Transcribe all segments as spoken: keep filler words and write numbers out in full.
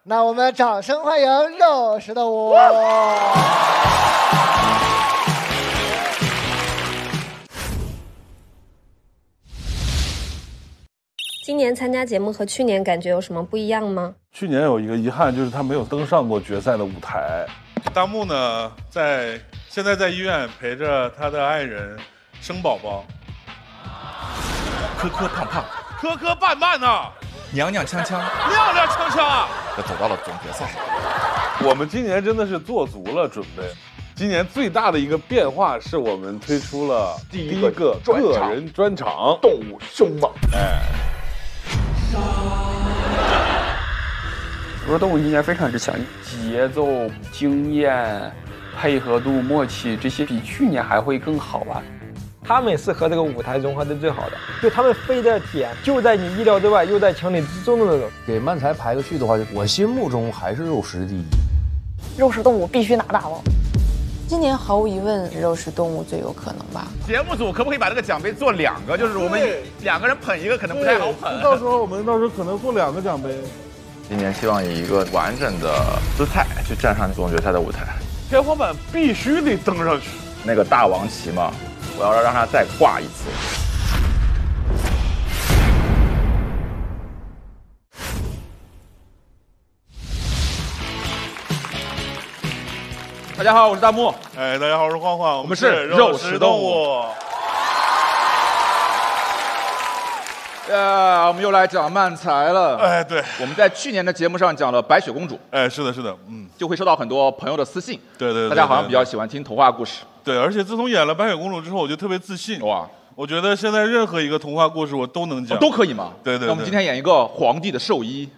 那我们掌声欢迎肉食动物。 今年参加节目和去年感觉有什么不一样吗？ 去年有一个遗憾，就是他没有登上过决赛的舞台。 大木呢，在现在在医院陪着他的爱人生宝宝， 磕磕胖胖， 磕磕绊绊呐， 娘娘腔腔， 踉踉跄跄啊， 就走到了总决赛。 我们今年真的是做足了准备。今年最大的一个变化是我们推出了第一个个人专场动物凶猛。 哎。 我说动物今年非常之强，节奏、经验、配合度、默契，这些比去年还会更好吧。 他们是和这个舞台融合的最好的，就他们飞的点就在你意料之外，又在情理之中的那种。 给漫才排个序的话，我心目中还是肉食第一。 肉食动物必须拿大王。 今年毫无疑问，肉食动物最有可能吧。 节目组可不可以把这个奖杯做两个？就是我们两个人捧一个，可能不太好捧。 到时候我们到时候可能做两个奖杯。 今年希望以一个完整的姿态去站上总决赛的舞台， 天花板必须得登上去。 那个大王旗嘛，我要让它再挂一次。 大家好，我是大木。 哎，大家好，我是晃晃， 我们是肉食动物。呃，我们又来讲漫才了。 哎，对， 我们在去年的节目上讲了白雪公主。 哎，是的，是的，嗯， 就会收到很多朋友的私信。 对对对， 大家好像比较喜欢听童话故事。 对，而且自从演了白雪公主之后，我就特别自信。 哇， 我觉得现在任何一个童话故事我都能讲， 哦、都可以吗？ 对 对, 对。 那我们今天演一个皇帝的寿衣，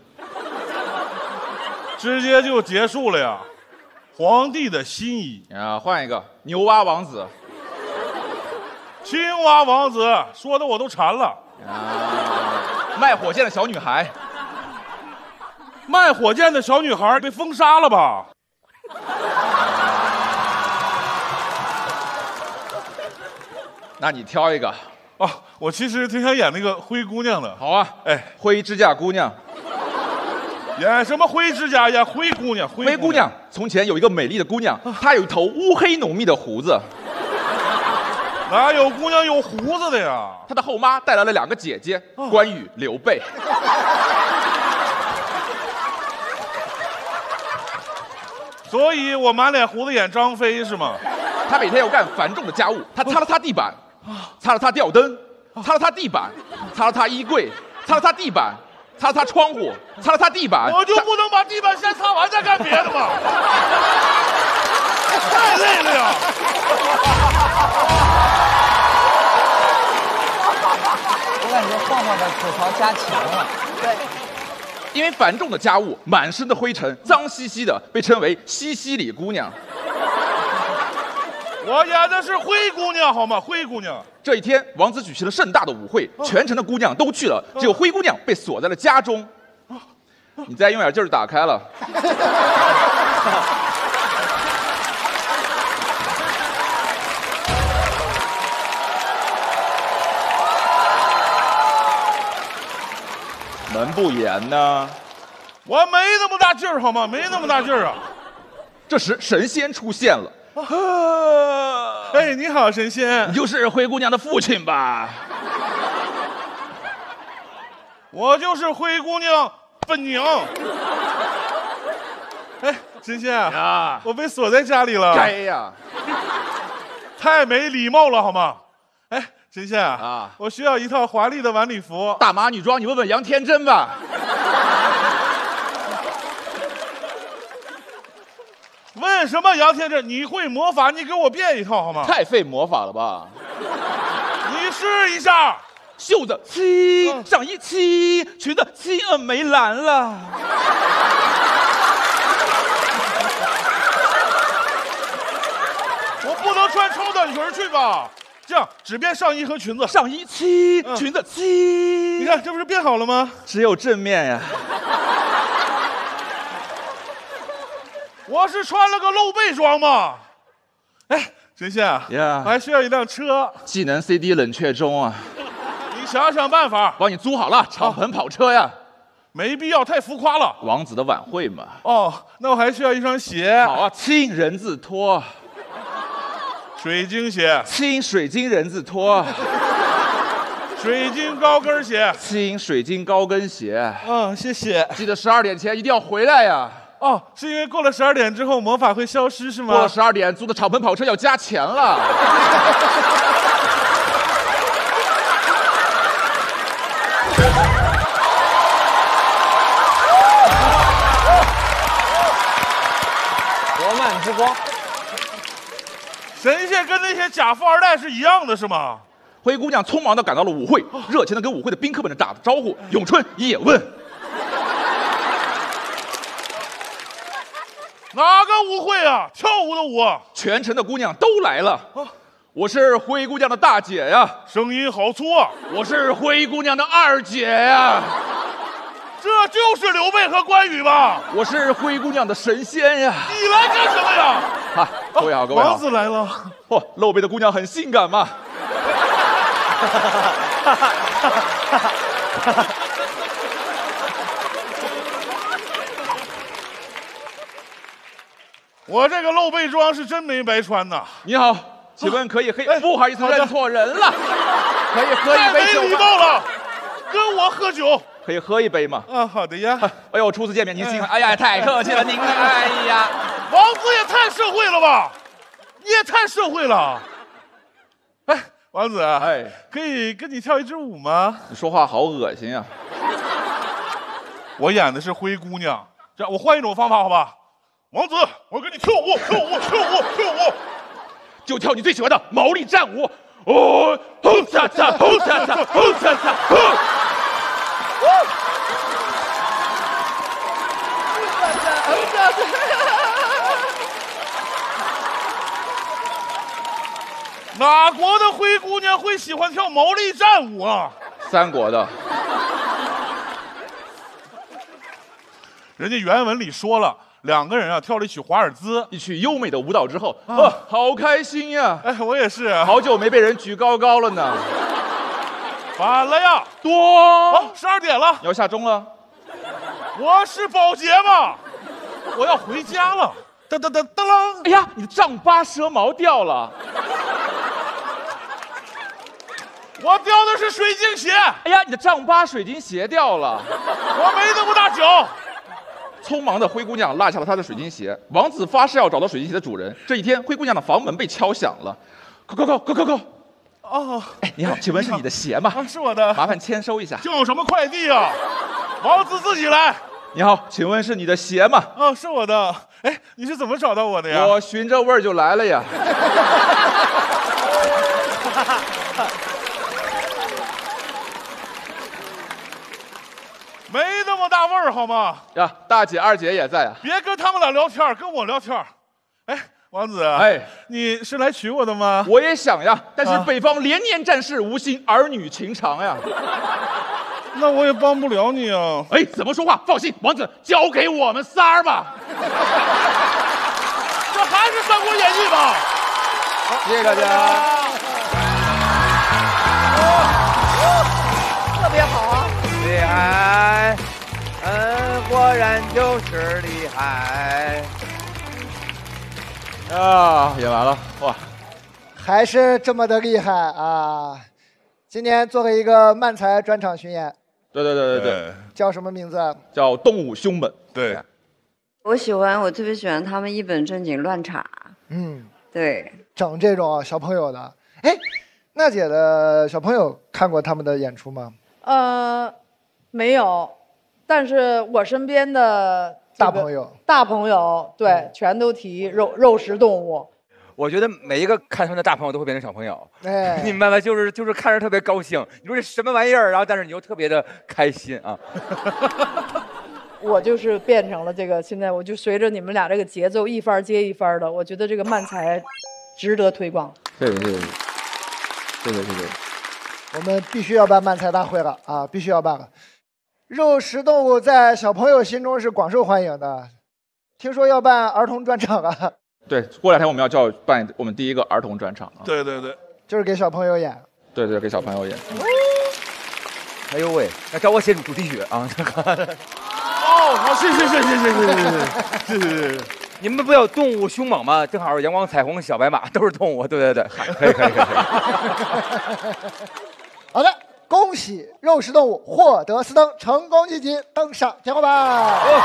直接就结束了呀。皇帝的新衣啊，换一个牛蛙王子， 青蛙王子，说的我都馋了。 啊，卖火箭的小女孩， 卖火箭的小女孩被封杀了吧？ 那你挑一个。 哦，我其实挺想演那个灰姑娘的。 好啊，哎，灰指甲姑娘。 演什么灰指甲？演灰姑娘。 灰姑娘，从前有一个美丽的姑娘，她有一头乌黑浓密的胡子。 哪有姑娘有胡子的呀？ 她的后妈带来了两个姐姐，关羽、刘备。 所以我满脸胡子演张飞是吗？ 她每天要干繁重的家务，她擦了擦地板，擦了擦吊灯，擦了擦地板，擦了擦衣柜，擦了擦地板。擦了擦窗户，擦了擦地板， 我就不能把地板先擦完再干别的吗？太累了呀！ 我感觉晃晃的吐槽加强了。对， 因为繁重的家务，满身的灰尘，脏兮兮的，被称为西西里姑娘。 我演的是灰姑娘，好吗？灰姑娘。 这一天，王子举行了盛大的舞会，全城的姑娘都去了，只有灰姑娘被锁在了家中。你再用点劲儿打开了。门不严呢？ 我没那么大劲儿，好吗？没那么大劲儿啊。 这时，神仙出现了。 啊、哎，你好，神仙！ 你就是灰姑娘的父亲吧？ 我就是灰姑娘本娘。哎，神仙啊，我被锁在家里了。 该呀， 太没礼貌了，好吗？哎，神仙啊， 啊我需要一套华丽的晚礼服。 大码女装，你问问杨天真吧。 问什么杨天真？你会魔法，你给我变一套好吗？ 太费魔法了吧！ 你试一下。 袖子七，上衣七，裙子七，呃，没蓝了。 我不能穿超短裙去吧？这样只变上衣和裙子。 上衣七，嗯、裙子七。 你看这不是变好了吗？ 只有正面呀。 我是穿了个露背装嘛。哎，神仙啊， yeah. 我还需要一辆车。 技能 C D 冷却中啊。 你想想办法， 帮你租好了敞篷跑车呀。 没必要，太浮夸了。 王子的晚会嘛。 哦，那我还需要一双鞋。 好啊，亲人字拖。 水晶鞋。 亲水晶人字拖。 水晶高跟鞋。 亲水晶高跟鞋。 嗯，谢谢。 记得十二点前一定要回来呀。 哦，是因为过了十二点之后魔法会消失是吗？ 过了十二点，租的敞篷跑车要加钱了。 国漫之光， 神仙跟那些假富二代是一样的，是吗？ 灰姑娘匆忙地赶到了舞会，热情地跟舞会的宾客们打着招呼。咏春也问： 哪个舞会啊？跳舞的舞？ 全城的姑娘都来了。我是灰姑娘的大姐呀， 声音好粗啊！ 我是灰姑娘的二姐呀。 这就是刘备和关羽吧？ 我是灰姑娘的神仙呀！ 你来干什么呀？ 啊，各位好，各位好， 王子来了。 嚯，露背的姑娘很性感嘛。 我这个露背装是真没白穿呐。 你好，请问可以黑？不好意思，认错人了。可以喝一杯酒吗？ 太没礼貌了，跟我喝酒。 可以喝一杯吗？ 啊，好的呀。 哎呦，初次见面您辛苦，哎呀，太客气了，您哎呀， 王子也太社会了吧？你也太社会了。哎，王子， 哎， 可以跟你跳一支舞吗？ 你说话好恶心啊！ 我演的是灰姑娘，这样我换一种方法好吧？王子，我跟你跳舞，跳舞，跳舞，跳舞， 就跳你最喜欢的毛利战舞。哦，轰嚓嚓，轰嚓嚓，轰嚓嚓，轰！ 哪国的灰姑娘会喜欢跳毛利战舞啊？ 三国的。 人家原文里说了，两个人啊跳了一曲华尔兹， 一曲优美的舞蹈之后，啊，啊好开心呀！ 哎，我也是， 好久没被人举高高了呢。 晚了呀， 多， 哦，十二点了， 你要下钟了。 我是保洁嘛，我要回家了。噔噔噔噔啷！ 哎呀，你的丈八蛇矛掉了。 我掉的是水晶鞋。 哎呀，你的丈八水晶鞋掉了。 我没那么大脚。 匆忙的灰姑娘落下了她的水晶鞋。王子发誓要找到水晶鞋的主人。这一天，灰姑娘的房门被敲响了。扣扣扣扣扣扣。 哦， 哎，你好，请问是你的鞋吗？ 啊，是我的。 麻烦签收一下。 叫什么快递啊？王子自己来。 你好，请问是你的鞋吗？ 哦，是我的。哎，你是怎么找到我的呀？ 我循着味儿就来了呀。 没那么大味儿好吗？ 呀，大姐、二姐也在啊。 别跟他们俩聊天，跟我聊天。哎，王子， 哎， 你是来娶我的吗？ 我也想呀，但是北方连年战事，无心儿女情长呀。 那我也帮不了你啊！ 哎，怎么说话？放心，王子，交给我们仨儿吧。 这还是《三国演义》吧？ 谢谢大家。 特别好啊！ 厉害，嗯，果然就是厉害。 啊，演完了，哇， 还是这么的厉害啊！今年做了一个漫才专场巡演。 对对对对对， 叫什么名字？ 叫动物凶猛。 对， 我喜欢，我特别喜欢他们一本正经乱插。 嗯， 对， 整这种小朋友的。哎，娜姐的小朋友看过他们的演出吗？ 呃，没有，但是我身边的大朋友， 大朋友对，嗯、全都提肉肉食动物。 我觉得每一个看他们的大朋友都会变成小朋友， 哎， 你明白吗？就是就是看着特别高兴。你说这什么玩意儿？然后但是你又特别的开心啊。 我就是变成了这个，现在我就随着你们俩这个节奏一番接一番的，我觉得这个漫才值得推广。 谢谢谢谢，谢谢谢谢。 我们必须要办漫才大会了啊！必须要办了。肉食动物在小朋友心中是广受欢迎的，听说要办儿童专场啊。 对，过两天我们要叫办我们第一个儿童专场啊。 对对对， 就是给小朋友演。 对对，给小朋友演。 哎呦喂，来找我写主题曲啊！ 哦，好，谢谢谢谢谢谢谢谢谢谢谢。 你们不要动物凶猛吗？正好阳光、彩虹、小白马都是动物，对对对，可以可以可以。 好的，恭喜肉食动物获得四灯，成功晋级登上天花板。哦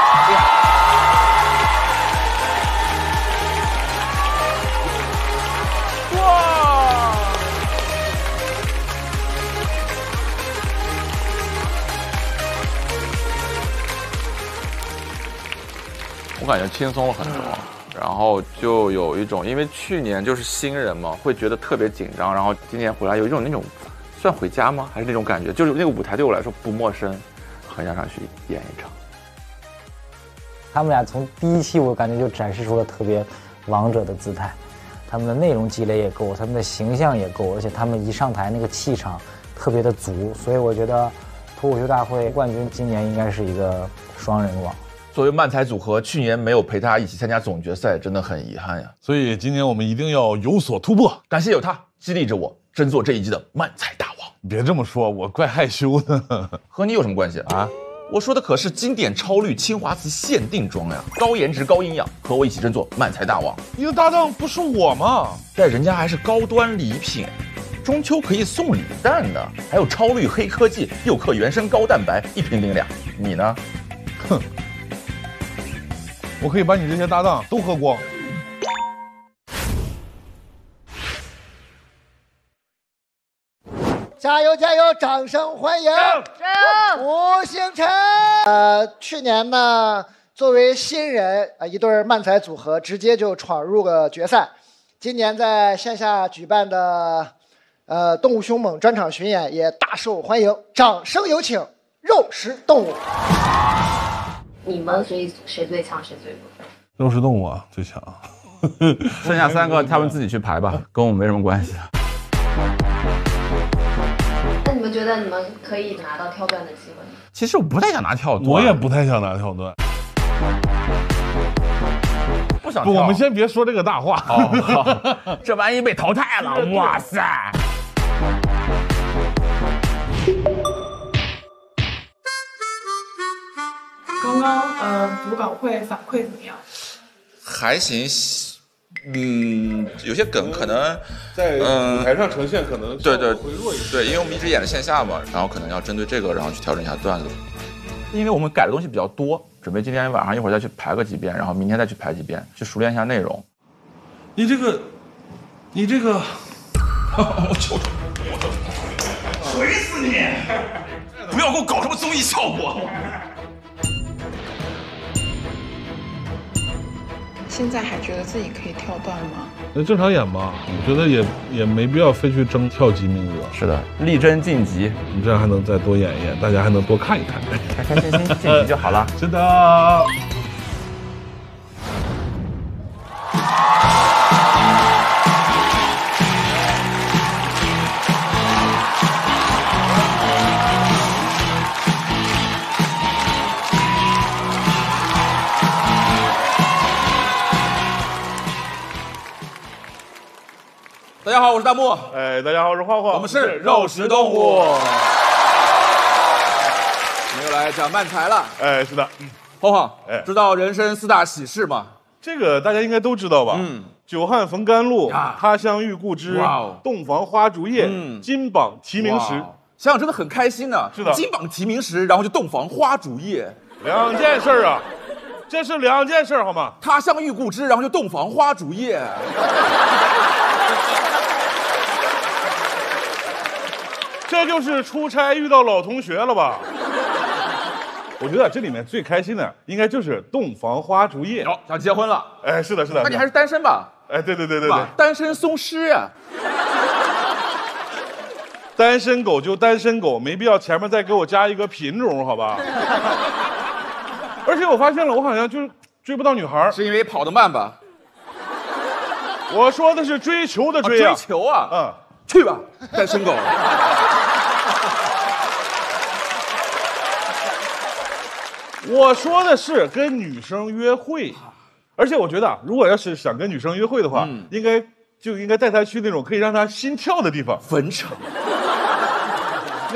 哇！ 我感觉轻松了很多，然后就有一种，因为去年就是新人嘛，会觉得特别紧张，然后今年回来有一种那种，算回家吗？还是那种感觉，就是那个舞台对我来说不陌生，很想上去演一场。 他们俩从第一期我感觉就展示出了特别王者的姿态，他们的内容积累也够，他们的形象也够，而且他们一上台那个气场特别的足，所以我觉得脱口秀大会冠军今年应该是一个双人王。 作为漫才组合，去年没有陪他一起参加总决赛，真的很遗憾呀。 所以今年我们一定要有所突破。 感谢有他激励着我，争做这一季的漫才大王。 别这么说，我怪害羞的。 和你有什么关系啊？我说的可是经典超绿清华瓷限定装呀，高颜值高营养，和我一起争做漫才大王。 你的搭档不是我吗？ 但人家还是高端礼品，中秋可以送礼蛋的，还有超绿黑科技又克原生高蛋白，一瓶零两。你呢？ 哼。我可以把你这些搭档都喝光。 加油加油！掌声欢迎吴星辰。呃，去年呢，作为新人，呃，一对漫才组合直接就闯入了决赛。今年在线下举办的呃动物凶猛专场巡演也大受欢迎。掌声有请肉食动物。 你们这一组谁最强，谁最不？ 肉食动物啊，最强。 剩下三个他们自己去排吧，跟我们没什么关系。 那你们觉得你们可以拿到跳段的机会吗？ 其实我不太想拿跳段， 我也不太想拿跳段。 不想跳。不，我们先别说这个大话。 哦，这万一被淘汰了，哇塞！ 刚刚呃读稿会反馈怎么样？ 还行，嗯，有些梗可能在舞台上呈现可能对对对，因为我们一直演的线下嘛，然后可能要针对这个，然后去调整一下段子。 因为我们改的东西比较多，准备今天晚上一会儿再去排个几遍，然后明天再去排几遍，去熟练一下内容。 你这个，你这个， 我求求你，我求求你，锤死你！不要给我搞什么综艺效果。 现在还觉得自己可以跳段吗？ 那正常演吧，我觉得也也没必要非去争跳级名额。 是的，力争晋级， 你这样还能再多演一演，大家还能多看一看， 开开心心晋级就好了。 是的。 大家好，我是大木。 哎，大家好，我是晃晃。 我们是肉食动物。我们又来讲漫才了。 哎，是的。 晃晃，哎，知道人生四大喜事吗？ 这个大家应该都知道吧？嗯。久旱逢甘露，他乡遇故知，洞房花烛夜，嗯、金榜题名时。 想想真的很开心呢、啊。 是的。 金榜题名时，然后就洞房花烛夜， 两件事啊。这是两件事好吗？ 他乡遇故知，然后就洞房花烛夜。 这就是出差遇到老同学了吧？我觉得这里面最开心的应该就是洞房花烛夜。 哦，想结婚了？ 哎，是的，是的。 那你还是单身吧？ 哎，对对对对对， 单身松狮呀。 单身狗就单身狗，没必要前面再给我加一个品种，好吧？而且我发现了，我好像就追不到女孩， 是因为跑得慢吧？ 我说的是追求的追啊， 追求啊， 嗯， 去吧，单身狗。 我说的是跟女生约会，而且我觉得，如果要是想跟女生约会的话，嗯、应该就应该带她去那种可以让她心跳的地方， 坟场。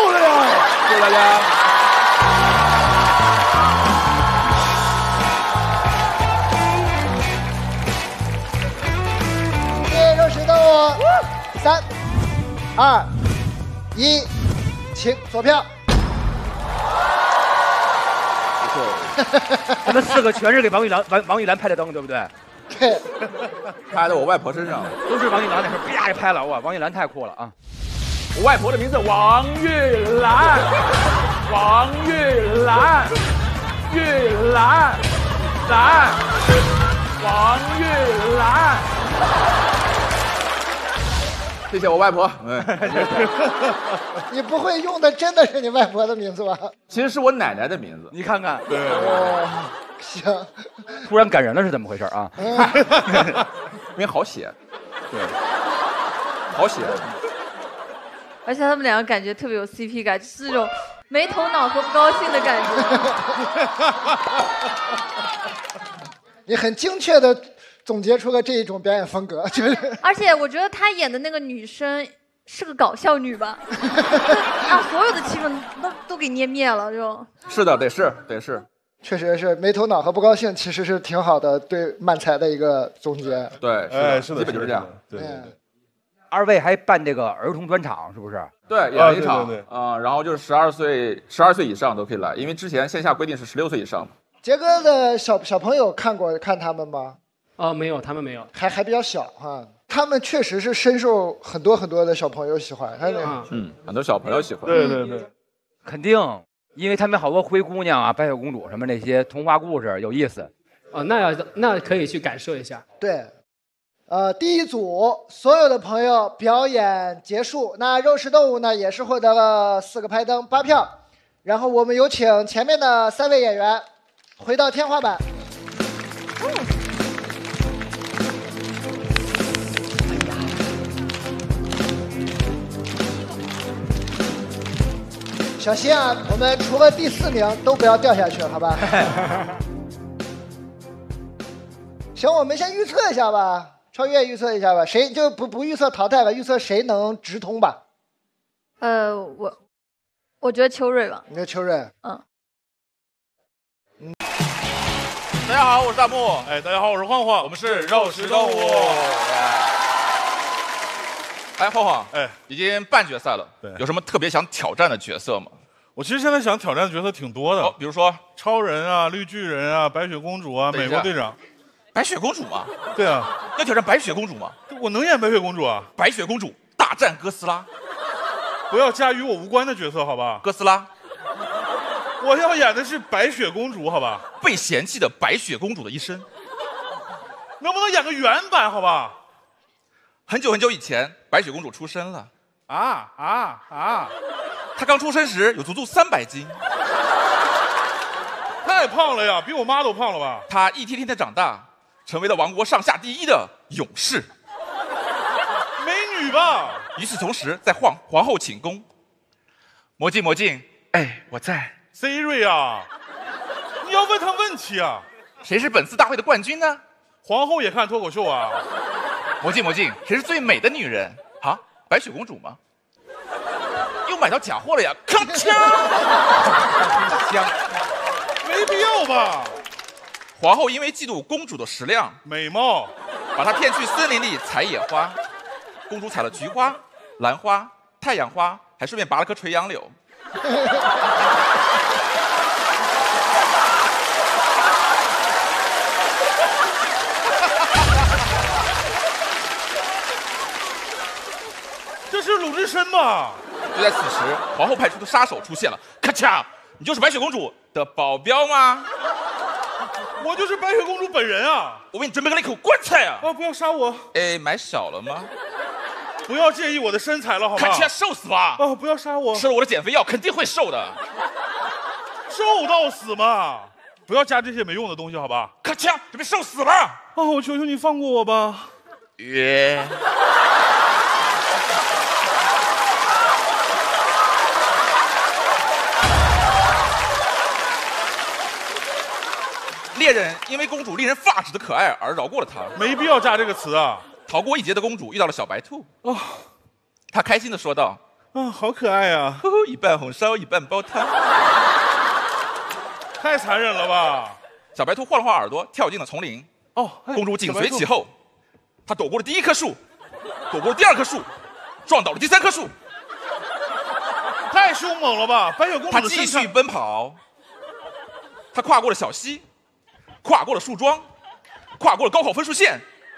够了呀！ 谢谢大家。 谢谢肉食动物。三、二、一，请锁票。 他们四个全是给王玉兰王王玉兰拍的灯，对不对？ 对， 拍在我外婆身上， 都是王玉兰那时候啪就拍了，哇，王玉兰太酷了啊！ 我外婆的名字王玉兰，王玉兰，玉兰，兰，王玉兰。谢谢我外婆。嗯， 你不会用的真的是你外婆的名字吧？ 其实是我奶奶的名字。 你看看， 对， 哦，行， 突然感人了是怎么回事啊？ 因为好写，对，好写。 而且他们两个感觉特别有 C P 感，就是这种没头脑和不高兴的感觉。 你很精确的总结出了这一种表演风格，就是。 而且我觉得他演的那个女生是个搞笑女吧，啊，所有的气氛都都给捏灭了，就。 是的，得是，得是。 确实是没头脑和不高兴，其实是挺好的对漫才的一个总结。 对， 哎，是的， 基本就是这样。 对对对。 二位还办这个儿童专场，是不是？ 对，演了一场啊，然后就是十二岁、十二岁以上都可以来，因为之前线下规定是十六岁以上。 杰哥的小小朋友看过看他们吗？ 哦，没有，他们没有， 还还比较小哈。他们确实是深受很多很多的小朋友喜欢，他那嗯，很多小朋友喜欢。 对对对， 肯定，因为他们好多灰姑娘啊、白雪公主什么那些童话故事有意思。 哦，那要那可以去感受一下。 对。呃，第一组所有的朋友表演结束，那肉食动物呢也是获得了四个拍灯八票，然后我们有请前面的三位演员回到天花板。小心啊，我们除了第四名都不要掉下去，好吧？行，我们先预测一下吧。超越预测一下吧，谁就不不预测淘汰了，预测谁能直通吧？ 呃，我我觉得秋瑞吧。 你觉得秋瑞？ 嗯。 嗯。大家好，我是大木。 哎，大家好，我是晃晃， 我们是肉食动物。哎，晃晃，哎，已经半决赛了，对，有什么特别想挑战的角色吗？ 我其实现在想挑战的角色挺多的， 哦，比如说超人啊、绿巨人啊、白雪公主啊、美国队长。 白雪公主吗？ 对啊， 要挑战白雪公主吗？ 我能演白雪公主啊！ 白雪公主大战哥斯拉， 不要加与我无关的角色，好吧？ 哥斯拉， 我要演的是白雪公主，好吧？ 被嫌弃的白雪公主的一生， 能不能演个原版，好吧？ 很久很久以前，白雪公主出生了。 啊啊啊！ 她刚出生时有足足三百斤， 太胖了呀，比我妈都胖了吧？ 她一天天的长大。成为了王国上下第一的勇士， 美女吧？ 与此同时，在皇皇后寝宫，魔镜魔镜，哎，我在。 Siri 啊，你要问他问题啊？ 谁是本次大会的冠军呢？ 皇后也看脱口秀啊？ 魔镜魔镜，谁是最美的女人？啊，白雪公主吗？又买到假货了呀！铿锵， 香，没必要吧？ 皇后因为嫉妒公主的食量、 美貌， 把她骗去森林里采野花。公主采了菊花、兰花、太阳花，还顺便拔了棵垂杨柳。 这是鲁智深吧？ 就在此时，皇后派出的杀手出现了。咔嚓！你就是白雪公主的保镖吗？ 我就是白雪公主本人啊！ 我为你准备了一口棺材啊！ 啊，不要杀我！ 哎，买小了吗？ 不要介意我的身材了，好吗？ 看起来瘦死吧！ 啊，不要杀我！ 吃了我的减肥药，肯定会瘦的。 瘦到死嘛！不要加这些没用的东西，好吧？ 咔嚓，准备瘦死了！ 啊，我求求你放过我吧！ 约。猎人因为公主令人发指的可爱而饶过了她， 没必要加这个词啊！ 逃过一劫的公主遇到了小白兔，哦，她开心的说道：“ 啊，好可爱呀！ 一半红烧，一半煲汤， 太残忍了吧！ 小白兔晃了晃耳朵，跳进了丛林。 哦， 公主紧随其后，她躲过了第一棵树，躲过了第二棵树，撞倒了第三棵树。 太凶猛了吧！白雪公主她继续奔跑，她跨过了小溪，跨过了树桩，跨过了高考分数线。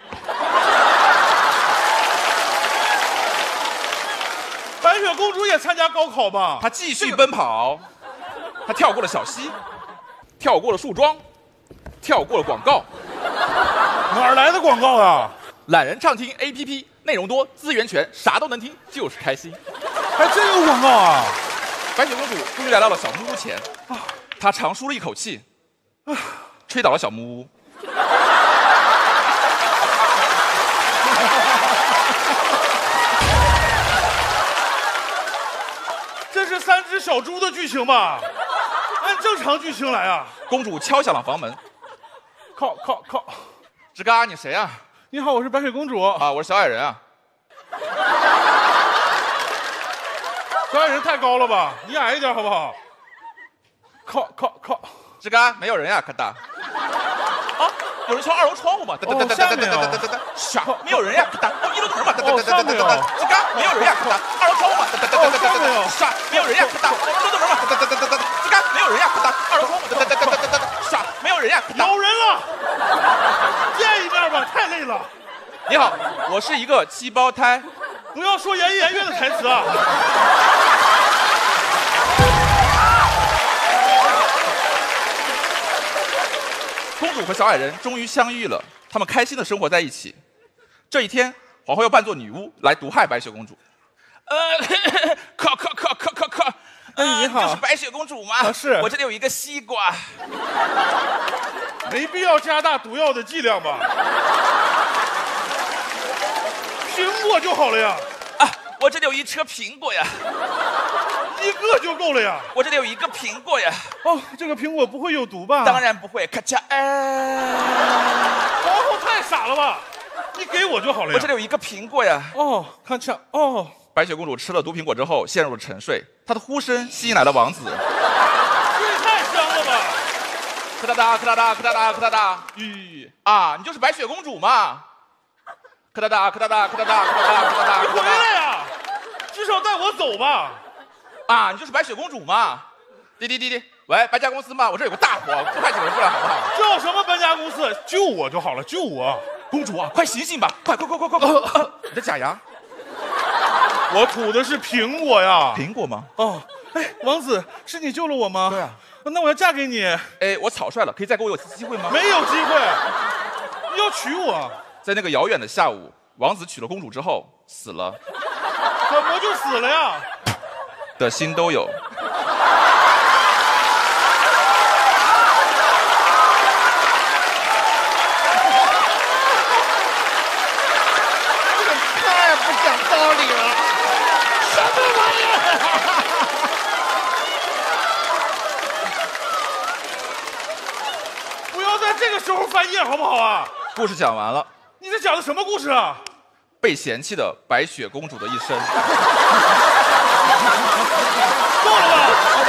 白雪公主也参加高考吧？ 她继续奔跑，她跳过了小溪，跳过了树桩，跳过了广告。 哪儿来的广告啊？ 懒人畅听 A P P， 内容多，资源全，啥都能听，就是开心。 还真有广告啊！ 白雪公主终于来到了小木屋前，她长舒了一口气，吹倒了小木屋。 这是三只小猪的剧情吧？按正常剧情来啊！ 公主敲响了房门， 靠靠靠！ 吱嘎，你谁啊？ 你好，我是白雪公主啊，我是小矮人啊。 小矮人太高了吧？你矮一点好不好？靠靠靠！ 吱嘎，没有人呀，咔哒。啊，有人敲二楼窗户吗？哒哒哒哒哒哒哒哒哒哒。傻，没有人呀，咔哒。哦，一楼有人吗？哒哒哒哒哒哒。吱嘎，没有人呀，咔哒。二楼窗户吗？哒哒哒哒哒哒。傻，没有人呀，咔哒。哦，一楼有人吗？哒哒哒哒哒。吱嘎，没有人呀，咔哒。二楼窗户，哒哒哒哒哒哒。傻，没有人呀，咔哒。 有人了，见一面吧，太累了。 你好，我是一个七胞胎。 不要说言言悦的台词啊！ 公主和小矮人终于相遇了，他们开心的生活在一起。这一天，皇后要扮作女巫来毒害白雪公主。呃，靠靠靠靠靠靠！ 哎，你好， 就是白雪公主吗？ 啊，是。 我这里有一个西瓜。 没必要加大毒药的剂量吧？苹果就好了呀！ 啊，我这里有一车苹果呀， 一个就够了呀！ 我这里有一个苹果呀。 哦，这个苹果不会有毒吧？ 当然不会。咔嚓，哎， 皇后太傻了吧？你给我就好了呀！ 我这里有一个苹果呀。 哦，咔嚓，哦。 白雪公主吃了毒苹果之后陷入了沉睡，她的呼声吸引来了王子。 这也太香了吧！ 咔哒哒，咔哒哒，咔哒哒，咔哒哒。咦啊，你就是白雪公主嘛？咔哒哒，咔哒哒，咔哒哒，咔哒哒，咔哒哒。 你回来呀！至少带我走吧！ 啊，你就是白雪公主嘛？滴滴滴滴，喂，搬家公司吗？我这有个大活，快几个人过来好不好？ 叫什么搬家公司？救我就好了，救我！ 公主啊，快醒醒吧！快快快快快快！你的假牙。 我吐的是苹果呀！ 苹果吗？ 哦，哎，王子，是你救了我吗？ 对啊。 那我要嫁给你。 哎，我草率了，可以再给我一次机会吗？ 没有机会，你要娶我。 在那个遥远的下午，王子娶了公主之后死了。 怎么就死了呀？ 的心都有。 太不讲道理了，什么玩意儿？ 不要在这个时候翻页好不好啊？ 故事讲完了。 你在讲的什么故事啊？ 被嫌弃的白雪公主的一生。 够了吧？好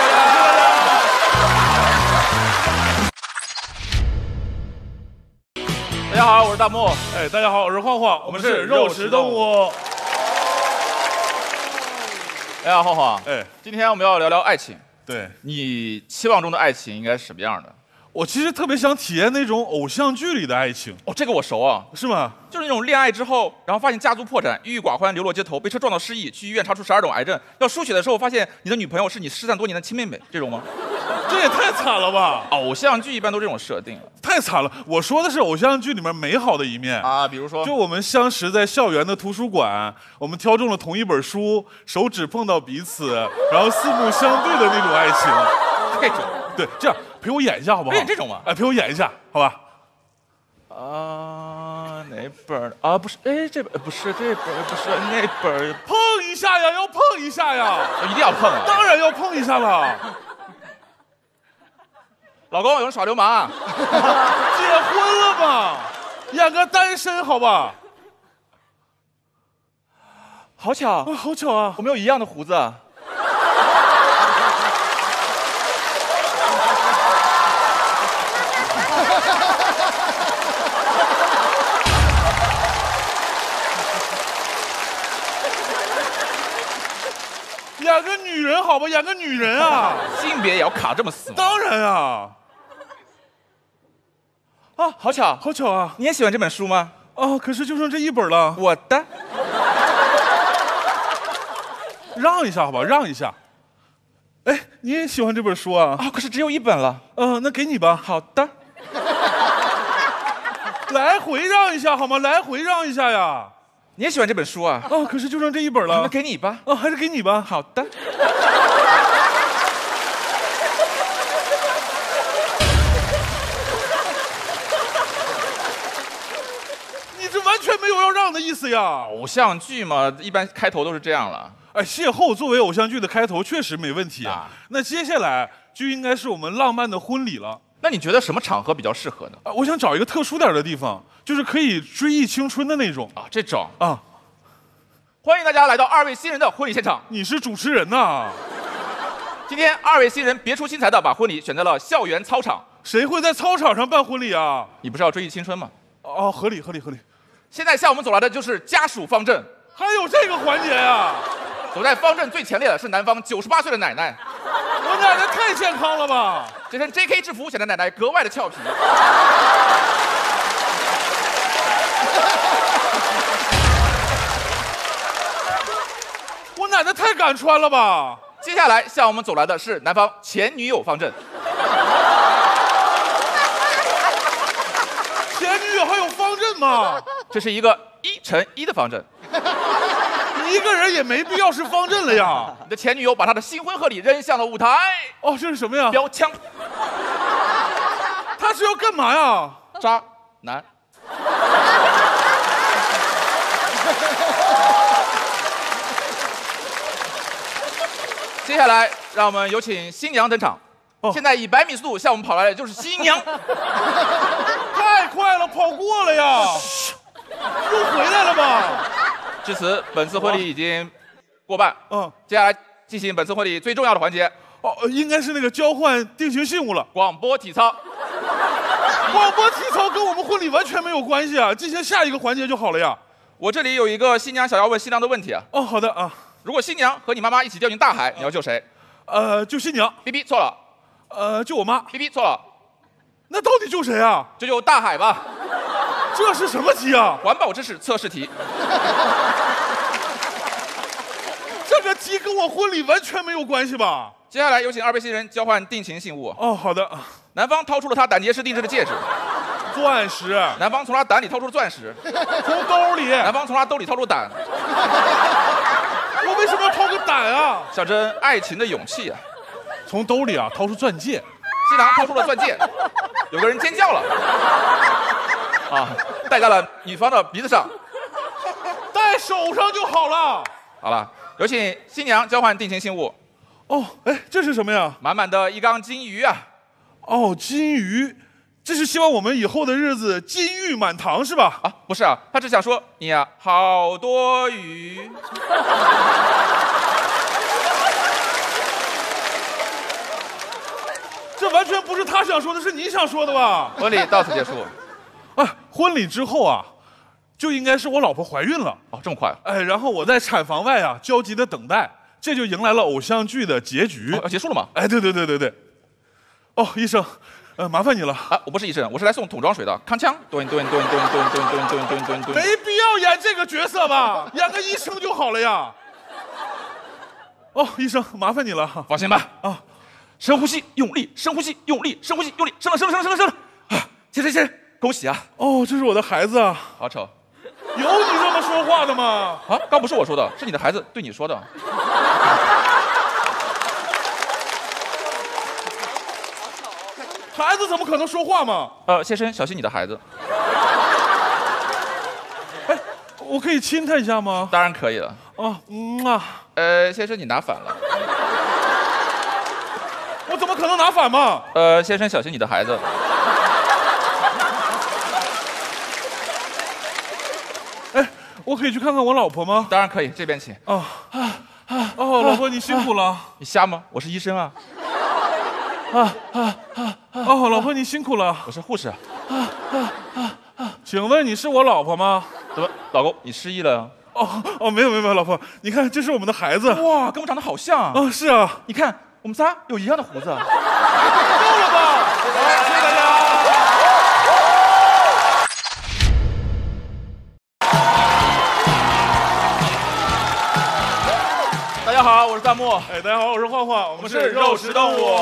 大家好，我是大漠。 哎，大家好，我是晃晃，我们是肉食动物。 哎呀，晃晃， 哎， 今天我们要聊聊爱情。 对， 你期望中的爱情应该是什么样的？ 我其实特别想体验那种偶像剧里的爱情。 哦，这个我熟啊。 是吗？ 就是那种恋爱之后，然后发现家族破产，郁郁寡欢，流落街头，被车撞到失忆，去医院查出十二种癌症，要输血的时候发现你的女朋友是你失散多年的亲妹妹，这种吗？ 这也太惨了吧！ 偶像剧一般都这种设定。 太惨了！我说的是偶像剧里面美好的一面啊，比如说， 就我们相识在校园的图书馆，我们挑中了同一本书，手指碰到彼此，然后四目相对的那种爱情。 这种， 对，这样陪我演一下好不好？ 演这种吗？ 哎，陪我演一下，好吧？ 啊，哪本啊？不是，哎，这本不是这本，不是那本。 碰一下呀，要碰一下呀！ 我一定要碰啊！ 当然要碰一下了。 老公，有人耍流氓啊！ 结婚了吧？演个单身好吧？ 好巧， 啊，好巧啊！ 我们有一样的胡子啊。 演个女人好吧，演个女人啊！ 性别也要卡这么死吗？ 当然啊！ 啊，好巧， 好巧啊！ 你也喜欢这本书吗？ 啊，可是就剩这一本了。 我的。 让一下好吧，让一下。哎，你也喜欢这本书啊？ 啊，可是只有一本了。 嗯、呃，那给你吧。 好的。 来回让一下好吗？来回让一下呀。 你也喜欢这本书啊？ 啊，可是就剩这一本了。 那给你吧。 啊，还是给你吧。 好的。 你这完全没有要让的意思呀！ 偶像剧嘛，一般开头都是这样了。 哎，邂逅作为偶像剧的开头确实没问题啊。那接下来就应该是我们浪漫的婚礼了。 那你觉得什么场合比较适合呢？ 啊，我想找一个特殊点的地方，就是可以追忆青春的那种啊，这种啊。 欢迎大家来到二位新人的婚礼现场。 你是主持人呐？ 今天二位新人别出心裁的把婚礼选在了校园操场。 谁会在操场上办婚礼啊？ 你不是要追忆青春吗？ 哦，合理合理合理。 现在向我们走来的就是家属方阵， 还有这个环节呀？ 走在方阵最前列的是男方九十八岁的奶奶。 我奶奶太健康了吧？ 这身 J K 制服显得奶奶格外的俏皮。 我奶奶太敢穿了吧？ 接下来向我们走来的是男方前女友方阵。 前女友还有方阵吗？ 这是一个一乘一的方阵。 一个人也没必要是方阵了呀。 你的前女友把她的新婚贺礼扔向了舞台。 哦，这是什么呀？ 标枪。 他是要干嘛呀？ 渣男。接下来，让我们有请新娘登场。哦、现在以百米速度向我们跑来的就是新娘。 太快了，跑过了呀！又回来了吧？ 至此，本次婚礼已经过半。 嗯， 接下来进行本次婚礼最重要的环节。 哦，应该是那个交换定情信物了。 广播体操。 广播体操跟我们婚礼完全没有关系啊！进行下一个环节就好了呀。 我这里有一个新娘想要问新娘的问题啊。 哦，好的啊。 如果新娘和你妈妈一起掉进大海，你要救谁？ 呃，救新娘。 B B 错了。 呃，救我妈。 B B 错了。 那到底救谁啊？ 就救大海吧。 这是什么题啊？ 环保知识测试题。 这个题跟我婚礼完全没有关系吧？ 接下来有请二位新人交换定情信物。 哦，好的。 男方掏出了他胆结石定制的戒指。 钻石。 男方从他胆里掏出了钻石。 从兜里。 男方从他兜里掏出胆。 我为什么要掏个胆啊？ 象征爱情的勇气啊！ 从兜里啊掏出钻戒。 新郎掏出了钻戒，有个人尖叫了。啊，戴在了女方的鼻子上。 戴手上就好了。 好了，有请新娘交换定情信物。 哦，哎，这是什么呀？ 满满的一缸金鱼啊！ 哦，金鱼，这是希望我们以后的日子金玉满堂是吧？ 啊，不是啊，他只想说你呀、啊，好多鱼。 这完全不是他想说的，是你想说的吧？ 婚礼到此结束。 啊，婚礼之后啊，就应该是我老婆怀孕了。 哦，这么快？ 哎，然后我在产房外啊，焦急的等待，这就迎来了偶像剧的结局。 要、哦、结束了吗？ 哎，对对对对对。哦，医生，呃，麻烦你了。 啊，我不是医生，我是来送桶装水的。康枪，蹲蹲蹲蹲蹲蹲蹲蹲蹲蹲蹲。 没必要演这个角色吧？演个医生就好了呀。哦，医生，麻烦你了。 放心吧。啊。深呼吸，用力，深呼吸，用力，深呼吸，用力，生了，生了，生了，生了，生了！啊，先生，先生，恭喜啊！ 哦，这是我的孩子啊， 好丑！ 有你这么说话的吗？ 啊，刚不是我说的，是你的孩子对你说的。 孩子怎么可能说话嘛？ 呃，先生，小心你的孩子。 哎，我可以亲他一下吗？ 当然可以了。 哦，嗯啊。 呃，先生，你拿反了。 我怎么可能拿反嘛？ 呃，先生，小心你的孩子。 哎，我我可以去看看我老婆吗？ 当然可以，这边请。 哦啊啊哦，老婆你辛苦了。 你瞎吗？我是医生啊。 啊啊啊！哦，老婆你辛苦了。 我是护士。 啊啊啊啊！请问你是我老婆吗？ 怎么，老公你失忆了？ 哦哦，没有没有没有，老婆，你看这是我们的孩子。 哇，跟我长得好像啊。 哦，是啊， 你看我们仨有一样的胡子。够了吧？好，谢谢大家。大家好，我是弹幕。 哎，大家好，我是晃晃，我们是肉食动物。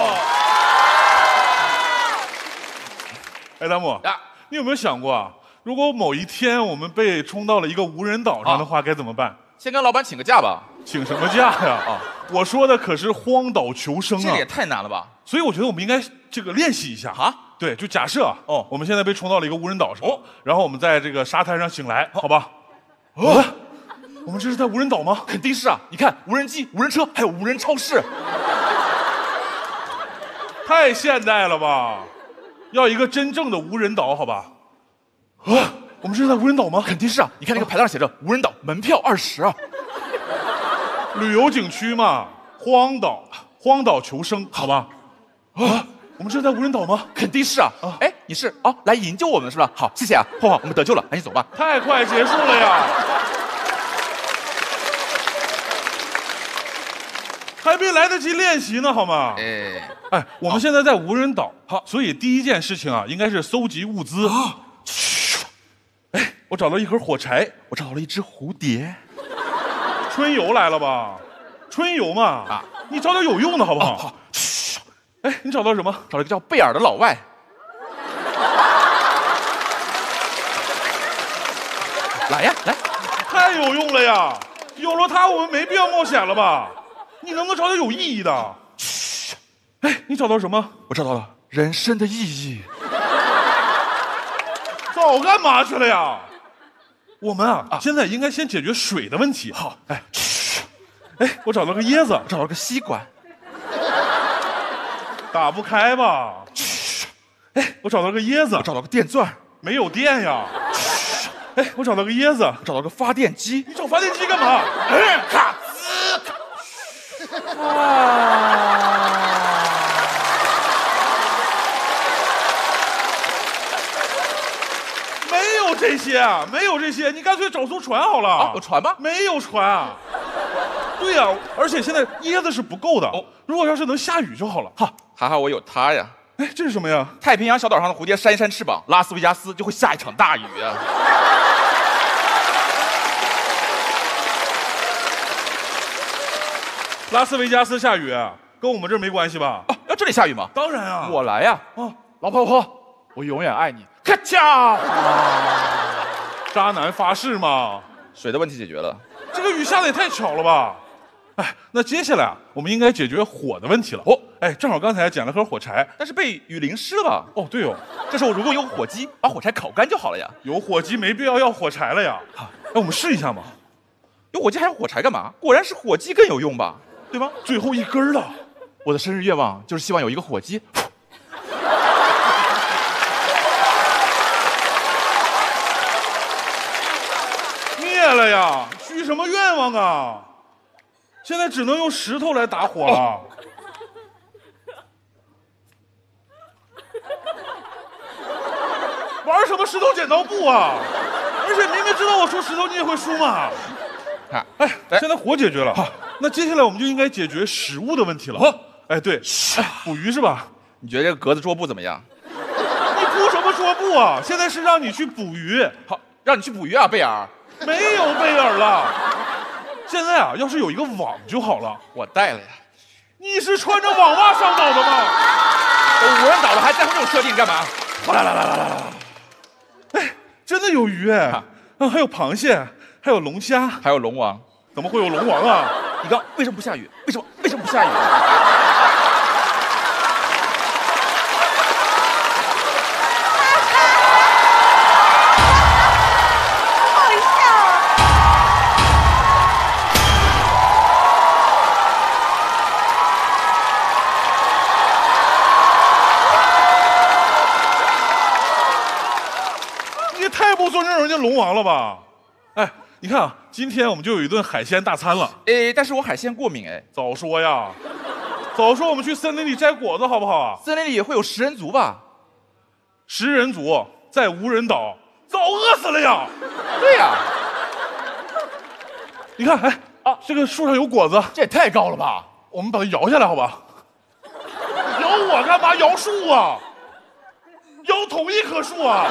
哎，弹幕呀，你有没有想过啊？如果某一天我们被冲到了一个无人岛上的话，该怎么办？ 先跟老板请个假吧。 请什么假呀？啊，我说的可是荒岛求生啊！ 这个也太难了吧！ 所以我觉得我们应该这个练习一下啊。 对，就假设啊，哦，我们现在被冲到了一个无人岛上，哦，然后我们在这个沙滩上醒来，好吧？哦，我们这是在无人岛吗？ 肯定是啊！你看，无人机、无人车，还有无人超市， 太现代了吧！要一个真正的无人岛，好吧？啊，我们这是在无人岛吗？ 肯定是啊！你看那个牌子上写着“无人岛，门票二十”啊。 旅游景区嘛，荒岛，荒岛求生，好吧？啊，我们这是在无人岛吗？ 肯定是啊！哎，你是哦，来营救我们是吧？好，谢谢啊，晃晃，我们得救了，赶紧走吧。 太快结束了呀！还没来得及练习呢，好吗？ 哎哎，我们现在在无人岛，好，所以第一件事情啊，应该是搜集物资。啊，哎，我找到一盒火柴， 我找到了一只蝴蝶。 春游来了吧？春游嘛，啊，你找点有用的好不好？好。嘘，哎，你找到什么？ 找了一个叫贝尔的老外。来呀，来， 太有用了呀！有了它，我们没必要冒险了吧？你能不能找点有意义的？嘘，哎，你找到什么？ 我找到了人生的意义。 早干嘛去了呀？我们啊，啊现在应该先解决水的问题。好，哎，嘘，哎，我找到个椰子， 找到个吸管， 打不开吧？嘘，哎，我找到个椰子， 我找到个电钻， 没有电呀。嘘，哎，我找到个椰子， 找到个发电机， 你找发电机干嘛？ 哎，卡兹，啊。 这些啊，没有这些，你干脆找艘船好了。 啊，有船吗？ 没有船啊。对呀、啊，而且现在椰子是不够的。哦，如果要是能下雨就好了。 哈，还好我有它呀。 哎，这是什么呀？ 太平洋小岛上的蝴蝶扇一扇翅膀，拉斯维加斯就会下一场大雨啊。 拉斯维加斯下雨，跟我们这儿没关系吧？ 哦，要这里下雨吗？ 当然啊。 我来呀。哦，老婆婆，我永远爱你。咔嚓！ 渣男发誓吗？ 水的问题解决了， 这个雨下的也太巧了吧！哎，那接下来啊，我们应该解决火的问题了。哦，哎，正好刚才捡了盒火柴， 但是被雨淋湿了。 哦，对哦， 这时候如果有火机，把火柴烤干就好了呀。 有火机没必要要火柴了呀。哎，我们试一下嘛。 有火机还要火柴干嘛？果然是火机更有用吧，对吗？ 最后一根了。 我的生日愿望就是希望有一个火机。 灭了呀！许什么愿望啊？现在只能用石头来打火了。哦、玩什么石头剪刀布啊？而且明明知道我说石头你也会输嘛。哎，现在火解决了，那接下来我们就应该解决食物的问题了。哎，对，哎，捕鱼是吧？ 你觉得这个格子桌布怎么样？ 你铺什么桌布啊？现在是让你去捕鱼。 好，让你去捕鱼啊，贝尔。 没有贝尔了，现在啊，要是有一个网就好了。 我带了呀。 你是穿着网袜上岛的吗？ 我无人岛了，还在乎这种设定干嘛？ 来来来来来来，哎，真的有鱼哎，啊，还有螃蟹，还有龙虾， 还有龙王。 怎么会有龙王啊？ 你刚为什么不下雨？为什么为什么不下雨？ 太不尊重人家龙王了吧？哎， 你看啊，今天我们就有一顿海鲜大餐了。 哎，但是我海鲜过敏哎。 早说呀，早说我们去森林里摘果子好不好啊？ 森林里也会有食人族吧？ 食人族在无人岛早饿死了呀。 对呀。 你看，哎啊，这个树上有果子， 这也太高了吧？ 我们把它摇下来好吧？摇我干嘛？摇树啊！摇同一棵树啊！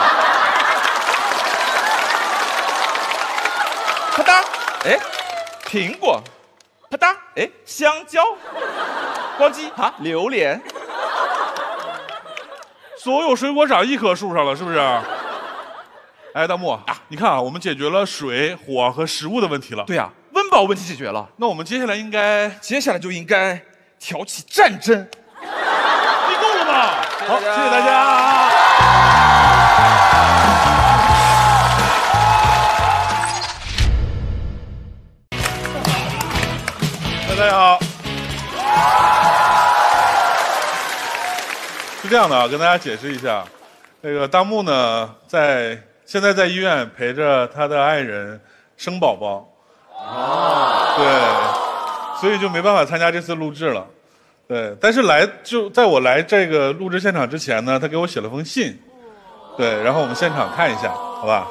啪嗒，哎，苹果，啪嗒，哎，香蕉，咣叽啊，榴莲， 所有水果长一棵树上了，是不是？哎，大木啊，你看啊，我们解决了水、火和食物的问题了。 对呀、啊，温饱问题解决了。 那我们接下来应该， 接下来就应该挑起战争。 你够了吧？好，谢谢大家。大家好，是这样的啊，跟大家解释一下，那个大木呢，在现在在医院陪着他的爱人生宝宝，哦，对，所以就没办法参加这次录制了，对，但是来就在我来这个录制现场之前呢，他给我写了封信，对，然后我们现场看一下，好吧？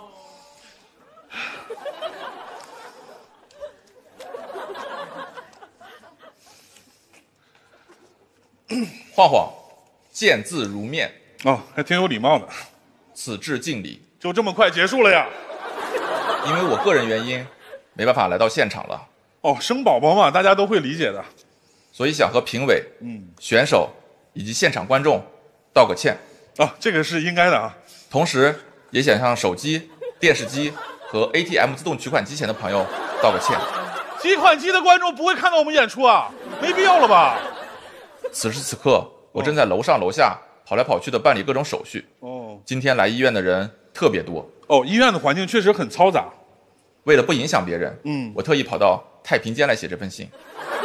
晃晃，见字如面哦，还挺有礼貌的。 此致敬礼， 就这么快结束了呀？ 因为我个人原因，没办法来到现场了。 哦，生宝宝嘛，大家都会理解的。 所以想和评委、 嗯、 选手以及现场观众道个歉。 啊，这个是应该的啊。 同时，也想向手机、电视机和 A T M 自动取款机前的朋友道个歉。 提款机的观众不会看到我们演出啊？没必要了吧？ 此时此刻，我正在楼上楼下跑来跑去的办理各种手续。 哦， 今天来医院的人特别多。 哦，医院的环境确实很嘈杂。 为了不影响别人， 嗯， 我特意跑到太平间来写这封信。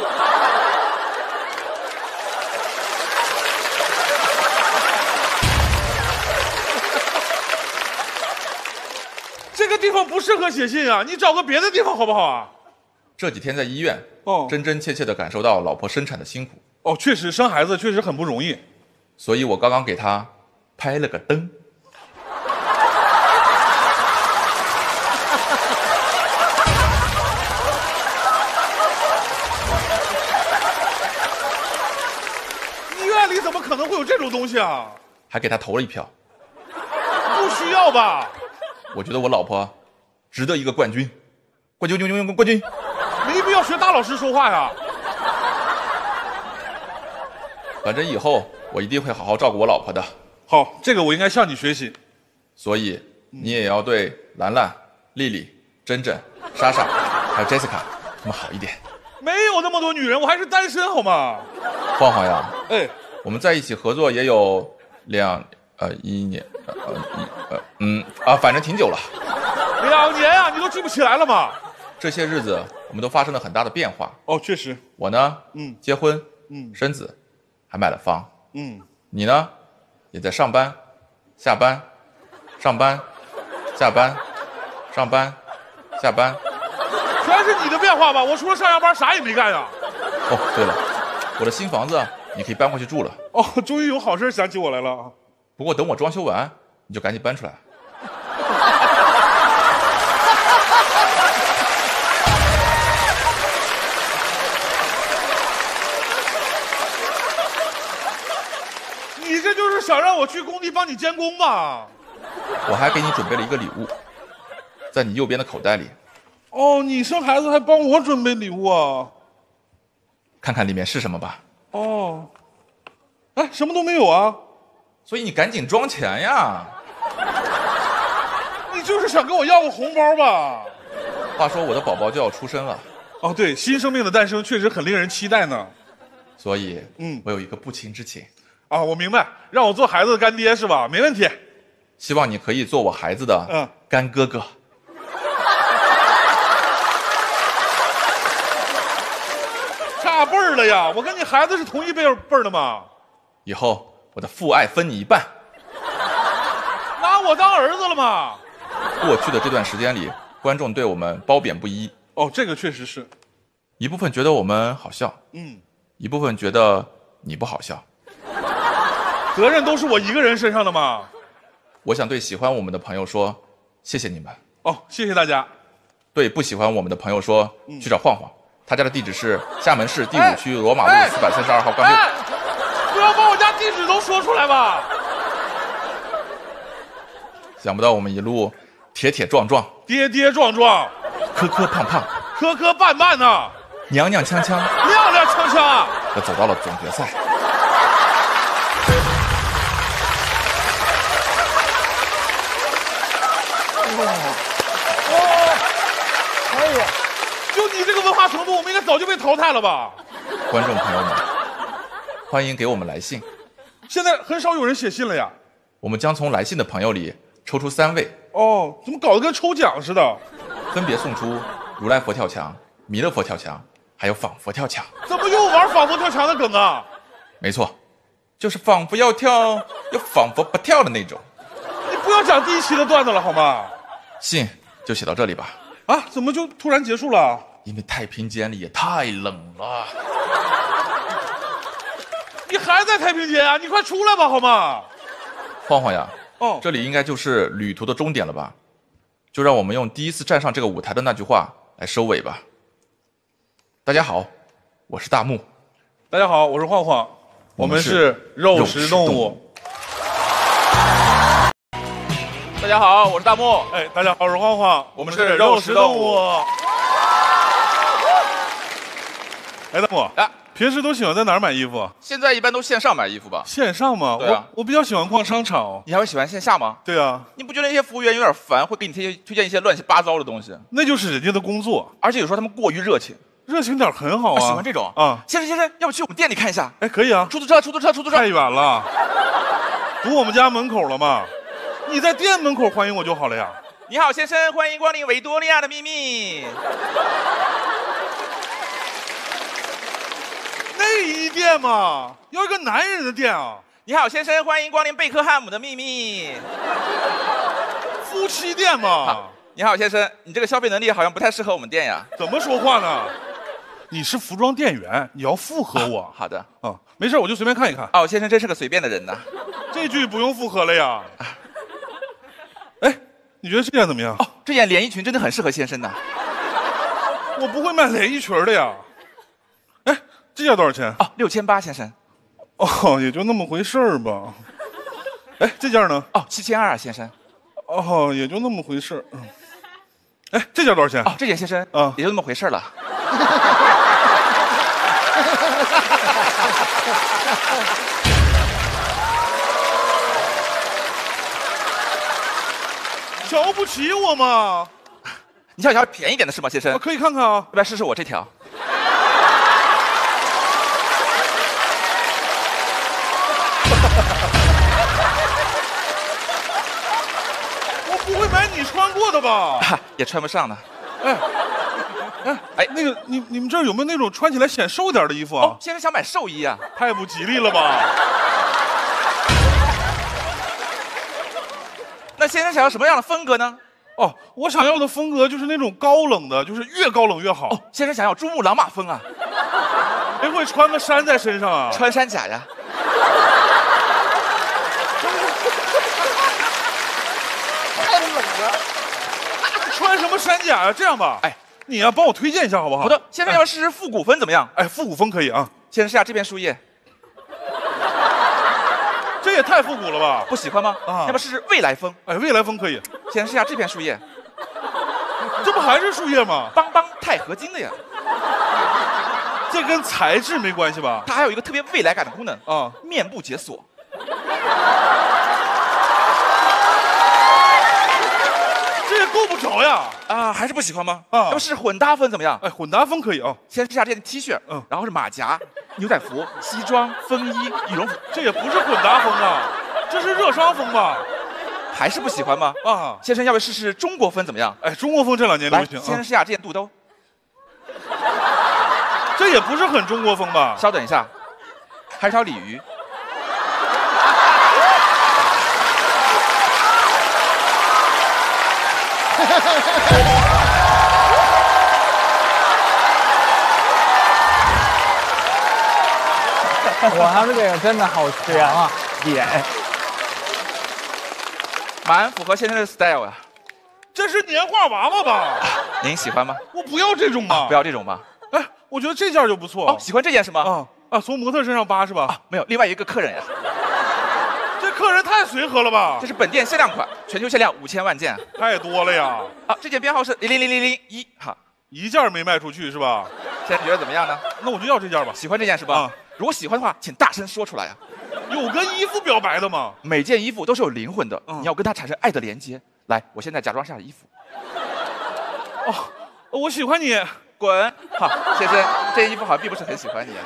这个地方不适合写信啊，你找个别的地方好不好啊？ 这几天在医院， 哦， 真真切切地感受到老婆生产的辛苦。 哦，确实生孩子确实很不容易， 所以我刚刚给她拍了个灯。 医院里怎么可能会有这种东西啊？ 还给她投了一票。 不需要吧？ 我觉得我老婆值得一个冠军，冠军冠军冠军。 没必要学大老师说话呀。 反正以后我一定会好好照顾我老婆的。 好，这个我应该向你学习。 所以你也要对兰兰、丽丽、珍珍、莎莎还有 Jessica 他们好一点。 没有那么多女人，我还是单身好吗？ 晃晃呀， 哎， 我们在一起合作也有两呃一年呃一呃嗯啊，反正挺久了。 两年啊，你都记不起来了吗？ 这些日子我们都发生了很大的变化。 哦，确实。 我呢， 嗯， 结婚， 嗯， 生子，还买了房， 嗯。 你呢，也在上班，下班，上班，下班，上班，下班。 全是你的变化吧？我除了上下班啥也没干呀。 哦，对了，我的新房子你可以搬回去住了。 哦，终于有好事想起我来了。 不过等我装修完，你就赶紧搬出来。 你这就是想让我去工地帮你监工吧？ 我还给你准备了一个礼物，在你右边的口袋里。 哦，你生孩子还帮我准备礼物啊？ 看看里面是什么吧。 哦，哎，什么都没有啊。 所以你赶紧装钱呀！ 你就是想跟我要个红包吧？ 话说我的宝宝就要出生了。 哦，对，新生命的诞生确实很令人期待呢。 所以， 嗯， 我有一个不情之请。 啊，我明白，让我做孩子的干爹是吧？没问题。 希望你可以做我孩子的嗯干哥哥。 差辈儿了呀！我跟你孩子是同一辈辈儿的嘛。 以后我的父爱分你一半。 拿我当儿子了吗？ 过去的这段时间里， 观众对我们褒贬不一。 哦，这个确实是。 一部分觉得我们好笑， 嗯， 一部分觉得你不好笑。 责任都是我一个人身上的嘛。 我想对喜欢我们的朋友说，谢谢你们。 哦，谢谢大家。 对不喜欢我们的朋友说， 嗯、 去找晃晃，他家的地址是厦门市第五区罗马路四百三十二号干六。 哎，不要把我家地址都说出来吧。 想不到我们一路铁铁壮壮， 跌跌撞撞， 磕磕碰碰， 磕磕绊绊呢， 娘娘腔腔， 踉踉跄跄， 就走到了总决赛。 可以，就你这个文化程度，我们应该早就被淘汰了吧？ 观众朋友们，欢迎给我们来信。 现在很少有人写信了呀。 我们将从来信的朋友里抽出三位。 哦，怎么搞得跟抽奖似的？ 分别送出如来佛跳墙、弥勒佛跳墙，还有仿佛跳墙。 怎么又玩仿佛跳墙的梗啊？ 没错，就是仿佛要跳，又仿佛不跳的那种。 你不要讲第一期的段子了好吗？ 信就写到这里吧。 啊，怎么就突然结束了？ 因为太平间里也太冷了。 你还在太平间啊？你快出来吧好吗？ 晃晃呀， 哦， 这里应该就是旅途的终点了吧？就让我们用第一次站上这个舞台的那句话来收尾吧。大家好，我是大木。 大家好，我是晃晃，我们是肉食动物。 大家好，我是大木。 哎，大家好，我是晃晃， 我们是肉食动物。 哎，大木啊，平时都喜欢在哪儿买衣服？ 现在一般都线上买衣服吧？ 线上吗？ 对啊， 我我比较喜欢逛商场。 你还会喜欢线下吗？ 对啊。 你不觉得那些服务员有点烦，会给你推推荐一些乱七八糟的东西？ 那就是人家的工作， 而且有时候他们过于热情。 热情点很好啊。 喜欢这种啊？ 先生先生，要不去我们店里看一下？ 哎，可以啊。 出租车出租车出租车。 太远了，堵我们家门口了嘛。你在店门口欢迎我就好了呀。 你好，先生，欢迎光临维多利亚的秘密。 内衣店嘛，要一个男人的店啊。 你好，先生，欢迎光临贝克汉姆的秘密。 夫妻店嘛。 你好，先生，你这个消费能力好像不太适合我们店呀。 怎么说话呢？你是服装店员，你要附和我。 啊、好的， 啊，没事，我就随便看一看。 哦，先生真是个随便的人呐。 这句不用附和了呀。哎，你觉得这件怎么样？ 哦，这件连衣裙真的很适合先生的。 我不会买连衣裙的呀。哎，这件多少钱？ 哦，六千八，先生。 哦，也就那么回事儿吧。哎，这件呢？ 哦，七千二，先生。 哦，也就那么回事儿。哎，这件多少钱？ 哦，这件先生， 啊， 也就那么回事了。 瞧不起我吗？ 你想要便宜点的是吗，先生？ 啊、可以看看啊， 要不然试试我这条。 我不会买你穿过的吧？ 啊、也穿不上呢。 哎，哎哎，那个你你们这儿有没有那种穿起来显瘦点的衣服啊？ 哦，先生想买寿衣啊？ 太不吉利了吧？ 那先生想要什么样的风格呢？ 哦，我想要的风格就是那种高冷的，就是越高冷越好。 哦，先生想要珠穆朗玛峰啊？ 谁会穿个山在身上啊？ 穿山甲呀。 太冷了。 穿什么山甲呀？这样吧，哎，你呀、啊、帮我推荐一下好不好？ 好的，先生要试试复古风怎么样？ 哎，复古风可以啊。 先生试下这片树叶。 这也太复古了吧？ 不喜欢吗？啊，要不要试试未来风？ 哎，未来风可以。 先试下这片树叶， 这不还是树叶吗？ 邦邦钛合金的呀。 这跟材质没关系吧？ 它还有一个特别未来感的功能啊， 面部解锁。 这也够不着呀！ 啊，还是不喜欢吗？ 啊， 要不试试混搭风怎么样？ 哎，混搭风可以啊。 先试下这件 T 恤，嗯，然后是马甲、牛仔服、西装、风衣、羽绒服。 这也不是混搭风啊，这是热商风吧？ 还是不喜欢吗？ 啊， 先生要不要试试中国风怎么样？ 哎，中国风这两年流行。 先生试下这件肚兜。 这也不是很中国风吧？ 稍等一下，还是条鲤鱼。 哈哈哈哈哈！ 哇，他们这个真的好强啊！ 脸， 蛮符合先生的 style 呀。 这是年画娃娃吧？ 您喜欢吗？ 我不要这种吧， 不要这种吧。 哎，我觉得这件就不错。 哦，喜欢这件是吗？ 啊啊，从模特身上扒是吧？ 啊，没有，另外一个客人呀。 这客人太随和了吧？ 这是本店限量款，全球限量五千万件， 太多了呀！ 啊，这件编号是零零零零零一，哈， 一件没卖出去是吧？ 现在觉得怎么样呢？ 那我就要这件吧。 喜欢这件是吧？啊，如果喜欢的话，请大声说出来呀。 有跟衣服表白的吗？ 每件衣服都是有灵魂的，嗯、你要跟它产生爱的连接。来，我现在假装下衣服。 哦，我喜欢你， 滚！好，先生，这件衣服好像并不是很喜欢你。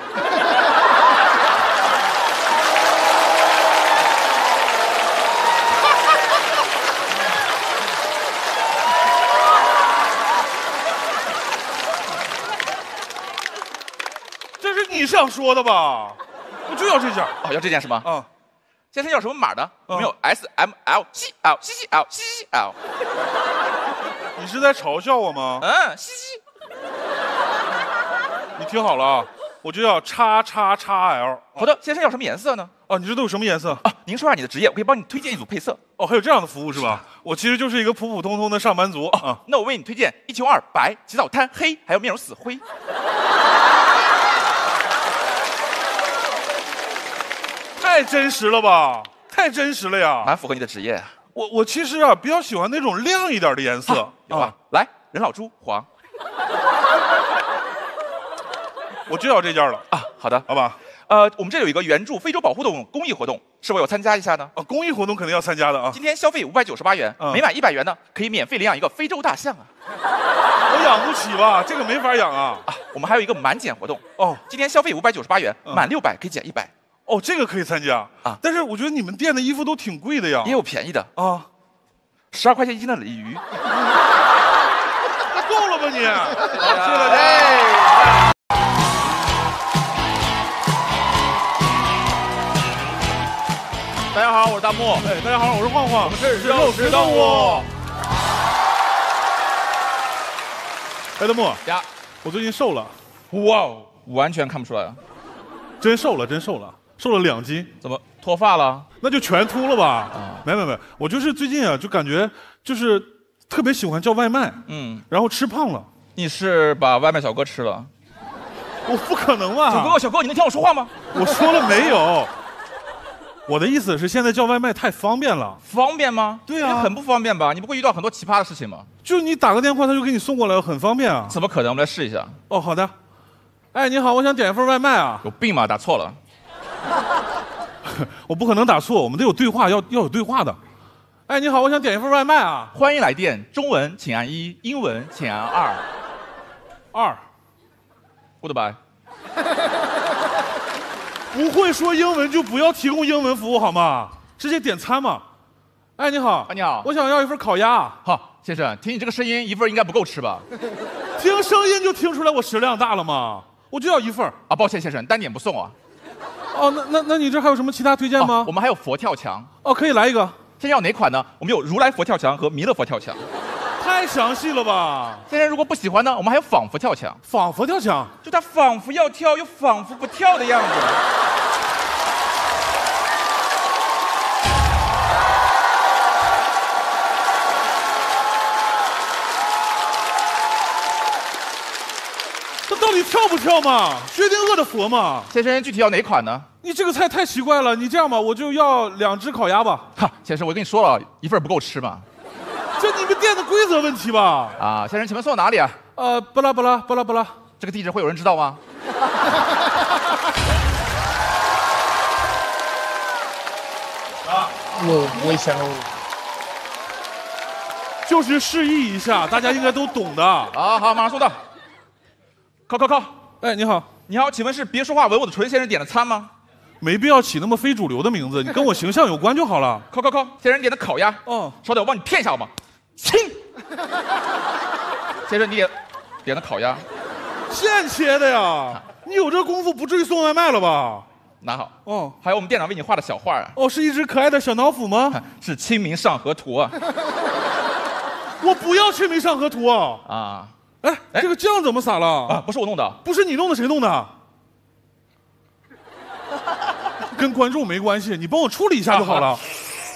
这是你想说的吧？我就要这件。 哦，要这件是吗？ 嗯。 先生要什么码的？我们有 S M L C L C C L C C L。 你是在嘲笑我吗？ 嗯，西西。 你听好了啊，我就要叉叉叉 L。 好的，先生要什么颜色呢？ 哦，你这都有什么颜色啊？您说下你的职业，我可以帮你推荐一组配色。 哦，还有这样的服务是吧？我其实就是一个普普通通的上班族啊。 那我为你推荐一穷二白、起早贪黑，还有面容死灰。 太真实了吧！太真实了呀！ 蛮符合你的职业。 我我其实啊比较喜欢那种亮一点的颜色， 有吧？来，人老珠黄。 我就要这件了啊！好的， 好吧。 呃，我们这有一个援助非洲保护动物公益活动，是否有参加一下呢？ 啊，公益活动肯定要参加的啊！ 今天消费五百九十八元，每满一百元呢，可以免费领养一个非洲大象啊！ 我养不起吧？这个没法养啊！ 啊，我们还有一个满减活动哦， 今天消费五百九十八元，满六百可以减一百。 哦，这个可以参加啊！但是我觉得你们店的衣服都挺贵的呀。 也有便宜的啊， 十二块钱一斤的鲤鱼。 够了吧你？谢谢大家。大家好，我是大木。 哎，大家好，我是晃晃。 我们是肉食动物。 哎，大木呀， 我最近瘦了。 哇哦，完全看不出来啊！ 真瘦了，真瘦了。瘦了两斤， 怎么脱发了？ 那就全秃了吧？啊，没没没，我就是最近啊，就感觉就是特别喜欢叫外卖，嗯，然后吃胖了。 你是把外卖小哥吃了？ 我不可能啊！ 小哥，小哥，你能听我说话吗？ 我说了没有？我的意思是，现在叫外卖太方便了。 方便吗？ 对啊， 很不方便吧？你不会遇到很多奇葩的事情吗？ 就你打个电话，他就给你送过来，很方便啊。 怎么可能？我们来试一下。 哦，好的。哎，你好，我想点一份外卖啊。 有病吗？打错了。 我不可能打错，我们得有对话，要要有对话的。哎，你好，我想点一份外卖啊。 欢迎来电，中文请按一，英文请按二。 二 ，Goodbye。 不会说英文就不要提供英文服务好吗？直接点餐嘛。哎，你好， 你好， 我想要一份烤鸭。 好，先生，听你这个声音，一份应该不够吃吧？ 听声音就听出来我食量大了嘛，我就要一份。 啊，抱歉，先生，单点不送啊。 哦，那那那你这还有什么其他推荐吗？ 哦、我们还有佛跳墙。 哦，可以来一个。 先生要哪款呢？我们有如来佛跳墙和弥勒佛跳墙。 太详细了吧！ 先生如果不喜欢呢，我们还有仿佛跳墙。 仿佛跳墙， 就他仿佛要跳，又仿佛不跳的样子。 他到底跳不跳嘛？薛定谔的佛嘛？ 先生具体要哪款呢？ 你这个菜太奇怪了，你这样吧，我就要两只烤鸭吧。 哈，先生，我跟你说了，一份不够吃嘛。 这你们店的规则问题吧？ 啊，先生，请问送到哪里啊？ 呃，巴拉巴拉巴拉巴拉， 这个地址会有人知道吗？ 啊， 我危险了。 就是示意一下，大家应该都懂的。 啊，好，马上送到。靠靠靠！ 哎，你好， 你好，请问是别说话吻我的唇先生点的餐吗？ 没必要起那么非主流的名字，你跟我形象有关就好了。 靠靠靠！先生点的烤鸭。 哦， 稍等，我帮你骗一下好吗？亲。先生，你点点的烤鸭， 现切的呀？你有这功夫，不至于送外卖了吧？ 拿好。 哦， 还有我们店长为你画的小画啊。 哦，是一只可爱的小老虎吗？ 是《清明上河图》啊。 我不要《清明上河图》啊！ 啊。 哎，这个酱怎么撒了？ 啊，不是我弄的。 不是你弄的，谁弄的？ 跟观众没关系，你帮我处理一下就好了。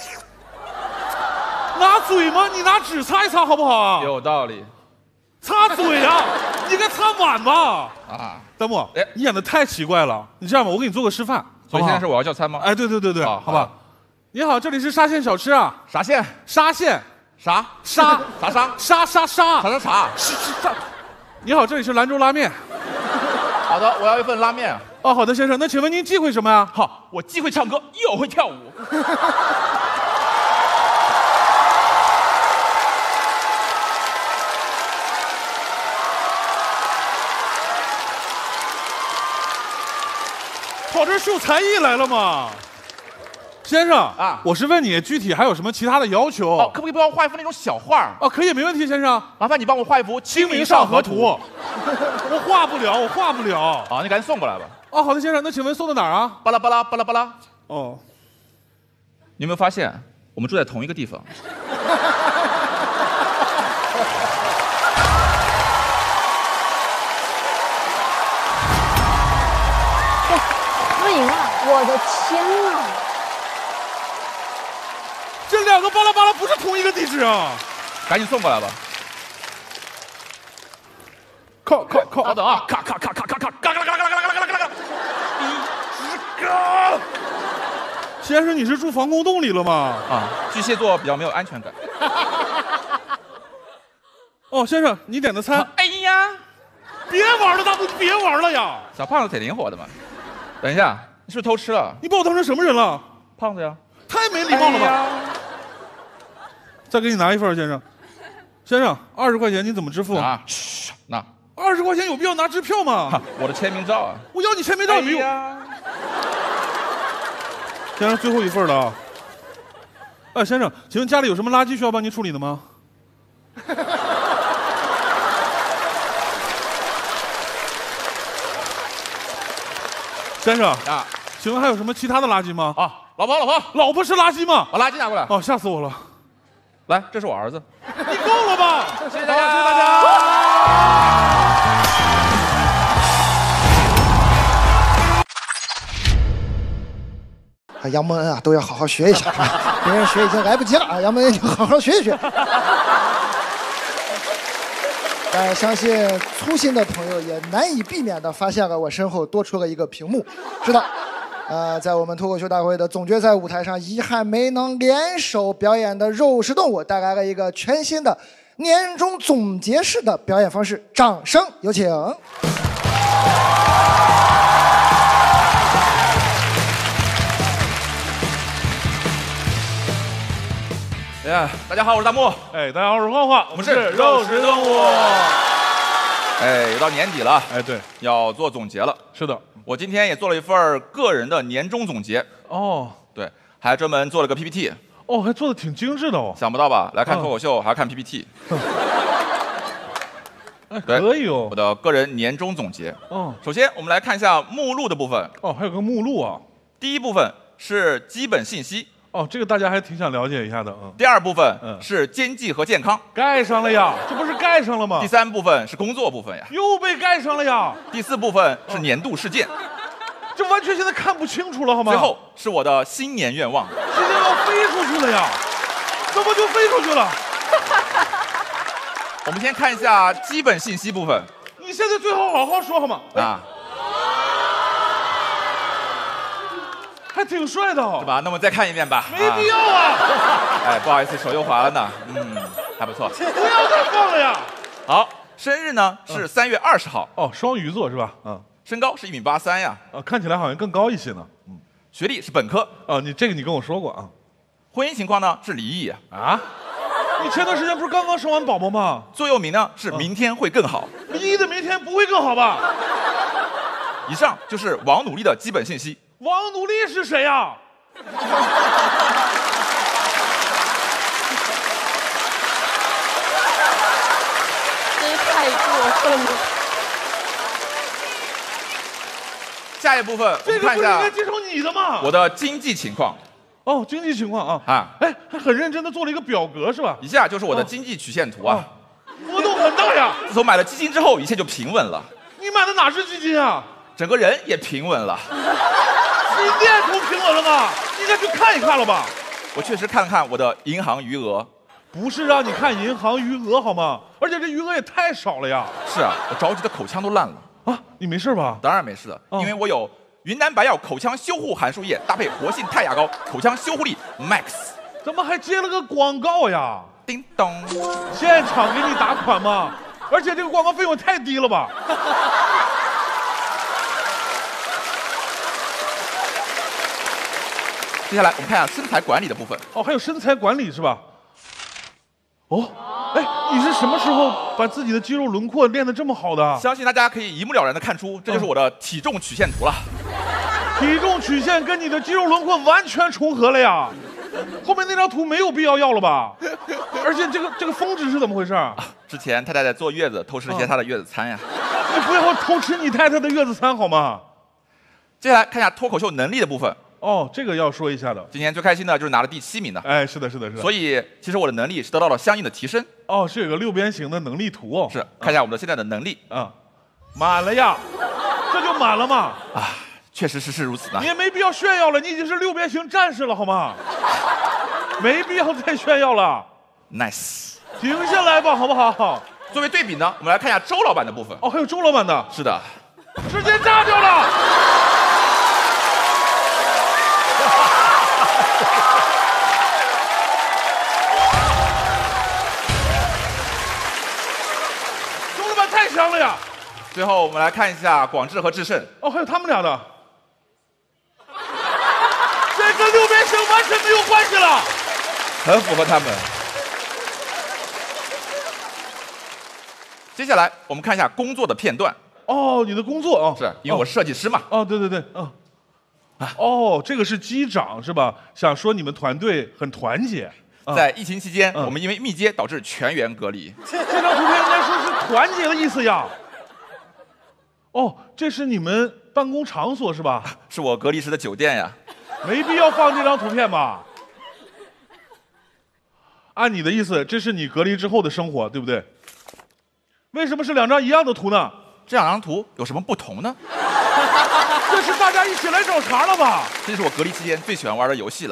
拿嘴吗？你拿纸擦一擦好不好啊？ 有道理。 擦嘴啊！你应该擦碗吧？ 啊， 弹幕，哎，你演的太奇怪了。你这样吧，我给你做个示范。 所以现在是我要叫餐吗？ 哎，对对对对，好吧。你好，这里是沙县小吃啊。 啥县？ 沙县。 啥？ 沙啥沙？ 沙沙沙。 啥啥啥？ 是是沙。你好，这里是兰州拉面。 好的，我要一份拉面。 哦，好的，先生，那请问您忌讳什么呀？ 好，我既会唱歌又会跳舞。 跑这秀才艺来了吗？先生啊，我是问你具体还有什么其他的要求？ 哦，可不可以帮我画一幅那种小画？ 哦，可以，没问题，先生。 麻烦你帮我画一幅《清明上河图》。 我画不了，我画不了。 啊，你赶紧送过来吧。 哦，好的，先生，那请问送到哪儿啊？ 巴拉巴拉巴拉巴拉。 哦， 你有没有发现我们住在同一个地方？ 他赢了！我的天啊！ 这两个巴拉巴拉不是同一个地址啊！ 赶紧送过来吧。 靠靠靠！ 稍等啊！咔咔咔咔咔咔咔咔咔咔咔咔咔咔咔咔！一个。 先生，你是住防空洞里了吗？ 啊，巨蟹座比较没有安全感。 哦，先生，你点的餐。 哎呀， 别玩了，大不别玩了呀！ 小胖子挺灵活的嘛。等一下，你是不是偷吃了？ 你把我当成什么人了？ 胖子呀！ 太没礼貌了吧！哎、再给你拿一份，先生。先生，二十块钱你怎么支付？ 啊，嘘，那二十块钱有必要拿支票吗？ 我的签名照啊！ 我要你签名照也没用。哎、先生，最后一份了啊！哎，先生，请问家里有什么垃圾需要帮您处理的吗？先生啊，请问还有什么其他的垃圾吗？ 啊，老婆，老婆， 老婆是垃圾吗？ 把垃圾拿过来。 哦，吓死我了！ 来，这是我儿子。 你够了吧？ 谢谢大家， 谢谢大家。 啊，杨蒙恩啊，都要好好学一下，别人学已经来不及了啊，杨蒙恩就好好学一学。但相信粗心的朋友也难以避免地发现了我身后多出了一个屏幕。是的，呃，在我们脱口秀大会的总决赛舞台上，遗憾没能联手表演的肉食动物带来了一个全新的年终总结式的表演方式，掌声有请。 哎，大家好，我是大木。 哎，大家好，我是晃晃， 我们是肉食动物。哎，又到年底了， 哎，对， 要做总结了。 是的， 我今天也做了一份个人的年终总结。 哦， 对，还专门做了个 P P T。 哦，还做的挺精致的哦。 想不到吧？来看脱口秀、嗯、还要看 P P T。 哎，可以哦。 我的个人年终总结。 哦， 首先我们来看一下目录的部分。 哦，还有个目录啊。 第一部分是基本信息。 哦，这个大家还挺想了解一下的。嗯。 第二部分是经济和健康， 盖上了呀，这不是盖上了吗？ 第三部分是工作部分呀， 又被盖上了呀。 第四部分是年度事件， 这完全现在看不清楚了，好吗？ 最后是我的新年愿望， 新年愿望飞出去了呀，怎么就飞出去了？ 我们先看一下基本信息部分。 你现在最好好好说好吗？ 啊。 还挺帅的、哦， 对吧？那我们再看一遍吧。 没必要啊！ 啊哎，不好意思，手又滑了呢。嗯，还不错。 不要再放了呀！ 好，生日呢是三月二十号。 哦，双鱼座是吧？嗯。 身高是一米八三呀。 啊，看起来好像更高一些呢。 嗯。学历是本科。 哦，你这个你跟我说过啊。 婚姻情况呢是离异啊。你前段时间不是刚刚生完宝宝吗？ 座右铭呢是明天会更好。 离异的明天不会更好吧？ 以上就是王努力的基本信息。 王努力是谁呀？ 真太过分了！ 下一部分，我们看一下。 这个不是应该介绍你的吗？ 我的经济情况。 哦，经济情况啊啊！ 哎，还很认真的做了一个表格是吧？ 以下就是我的经济曲线图啊。 波动很大呀！ 自从买了基金之后，一切就平稳了。 你买的哪是基金啊？ 整个人也平稳了。 心电图评我了吗？你应该去看一看了吧？ 我确实看了看我的银行余额。 不是让你看银行余额好吗？而且这余额也太少了呀。 是啊，我着急的口腔都烂了。 啊，你没事吧？ 当然没事的，哦、因为我有云南白药口腔修护含漱液搭配活性炭牙膏，口腔修护力 max。 怎么还接了个广告呀？ 叮咚， 现场给你打款吗？而且这个广告费用太低了吧？ 接下来我们看一下身材管理的部分。 哦，还有身材管理是吧？哦，哎，你是什么时候把自己的肌肉轮廓练得这么好的？ 相信大家可以一目了然的看出，这就是我的体重曲线图了。 体重曲线跟你的肌肉轮廓完全重合了呀！后面那张图没有必要要了吧？而且这个这个峰值是怎么回事？啊、 之前太太在坐月子，偷吃了一些她的月子餐呀。 你不要偷吃你太太的月子餐好吗？ 接下来看一下脱口秀能力的部分。 哦，这个要说一下的。 今年最开心的就是拿了第七名的。 哎，是的，是的，是的。 所以其实我的能力是得到了相应的提升。 哦，是有个六边形的能力图哦。 是，看一下我们的现在的能力。 啊、嗯，满了呀，这就满了嘛。 啊，确实是是如此的。 你也没必要炫耀了，你已经是六边形战士了，好吗？没必要再炫耀了。 Nice， 停下来吧，好不好？ 作为对比呢，我们来看一下周老板的部分。 哦，还有周老板的。 是的， 直接炸掉了。周老板太强了呀！ 最后我们来看一下广智和智胜。 哦，还有他们俩的。这跟六边形完全没有关系了。 很符合他们。接下来我们看一下工作的片段。 哦，你的工作啊、哦， 是因为我是设计师嘛。 哦，对对对，嗯。啊、哦，这个是机长是吧？想说你们团队很团结。 啊、在疫情期间，嗯、我们因为密接导致全员隔离。 这张图片应该说是团结的意思呀。哦，这是你们办公场所是吧？ 是我隔离时的酒店呀。 没必要放这张图片吧？按你的意思，这是你隔离之后的生活，对不对？为什么是两张一样的图呢？ 这两张图有什么不同呢？ 这是大家一起来找茬了吧？ 这是我隔离期间最喜欢玩的游戏了。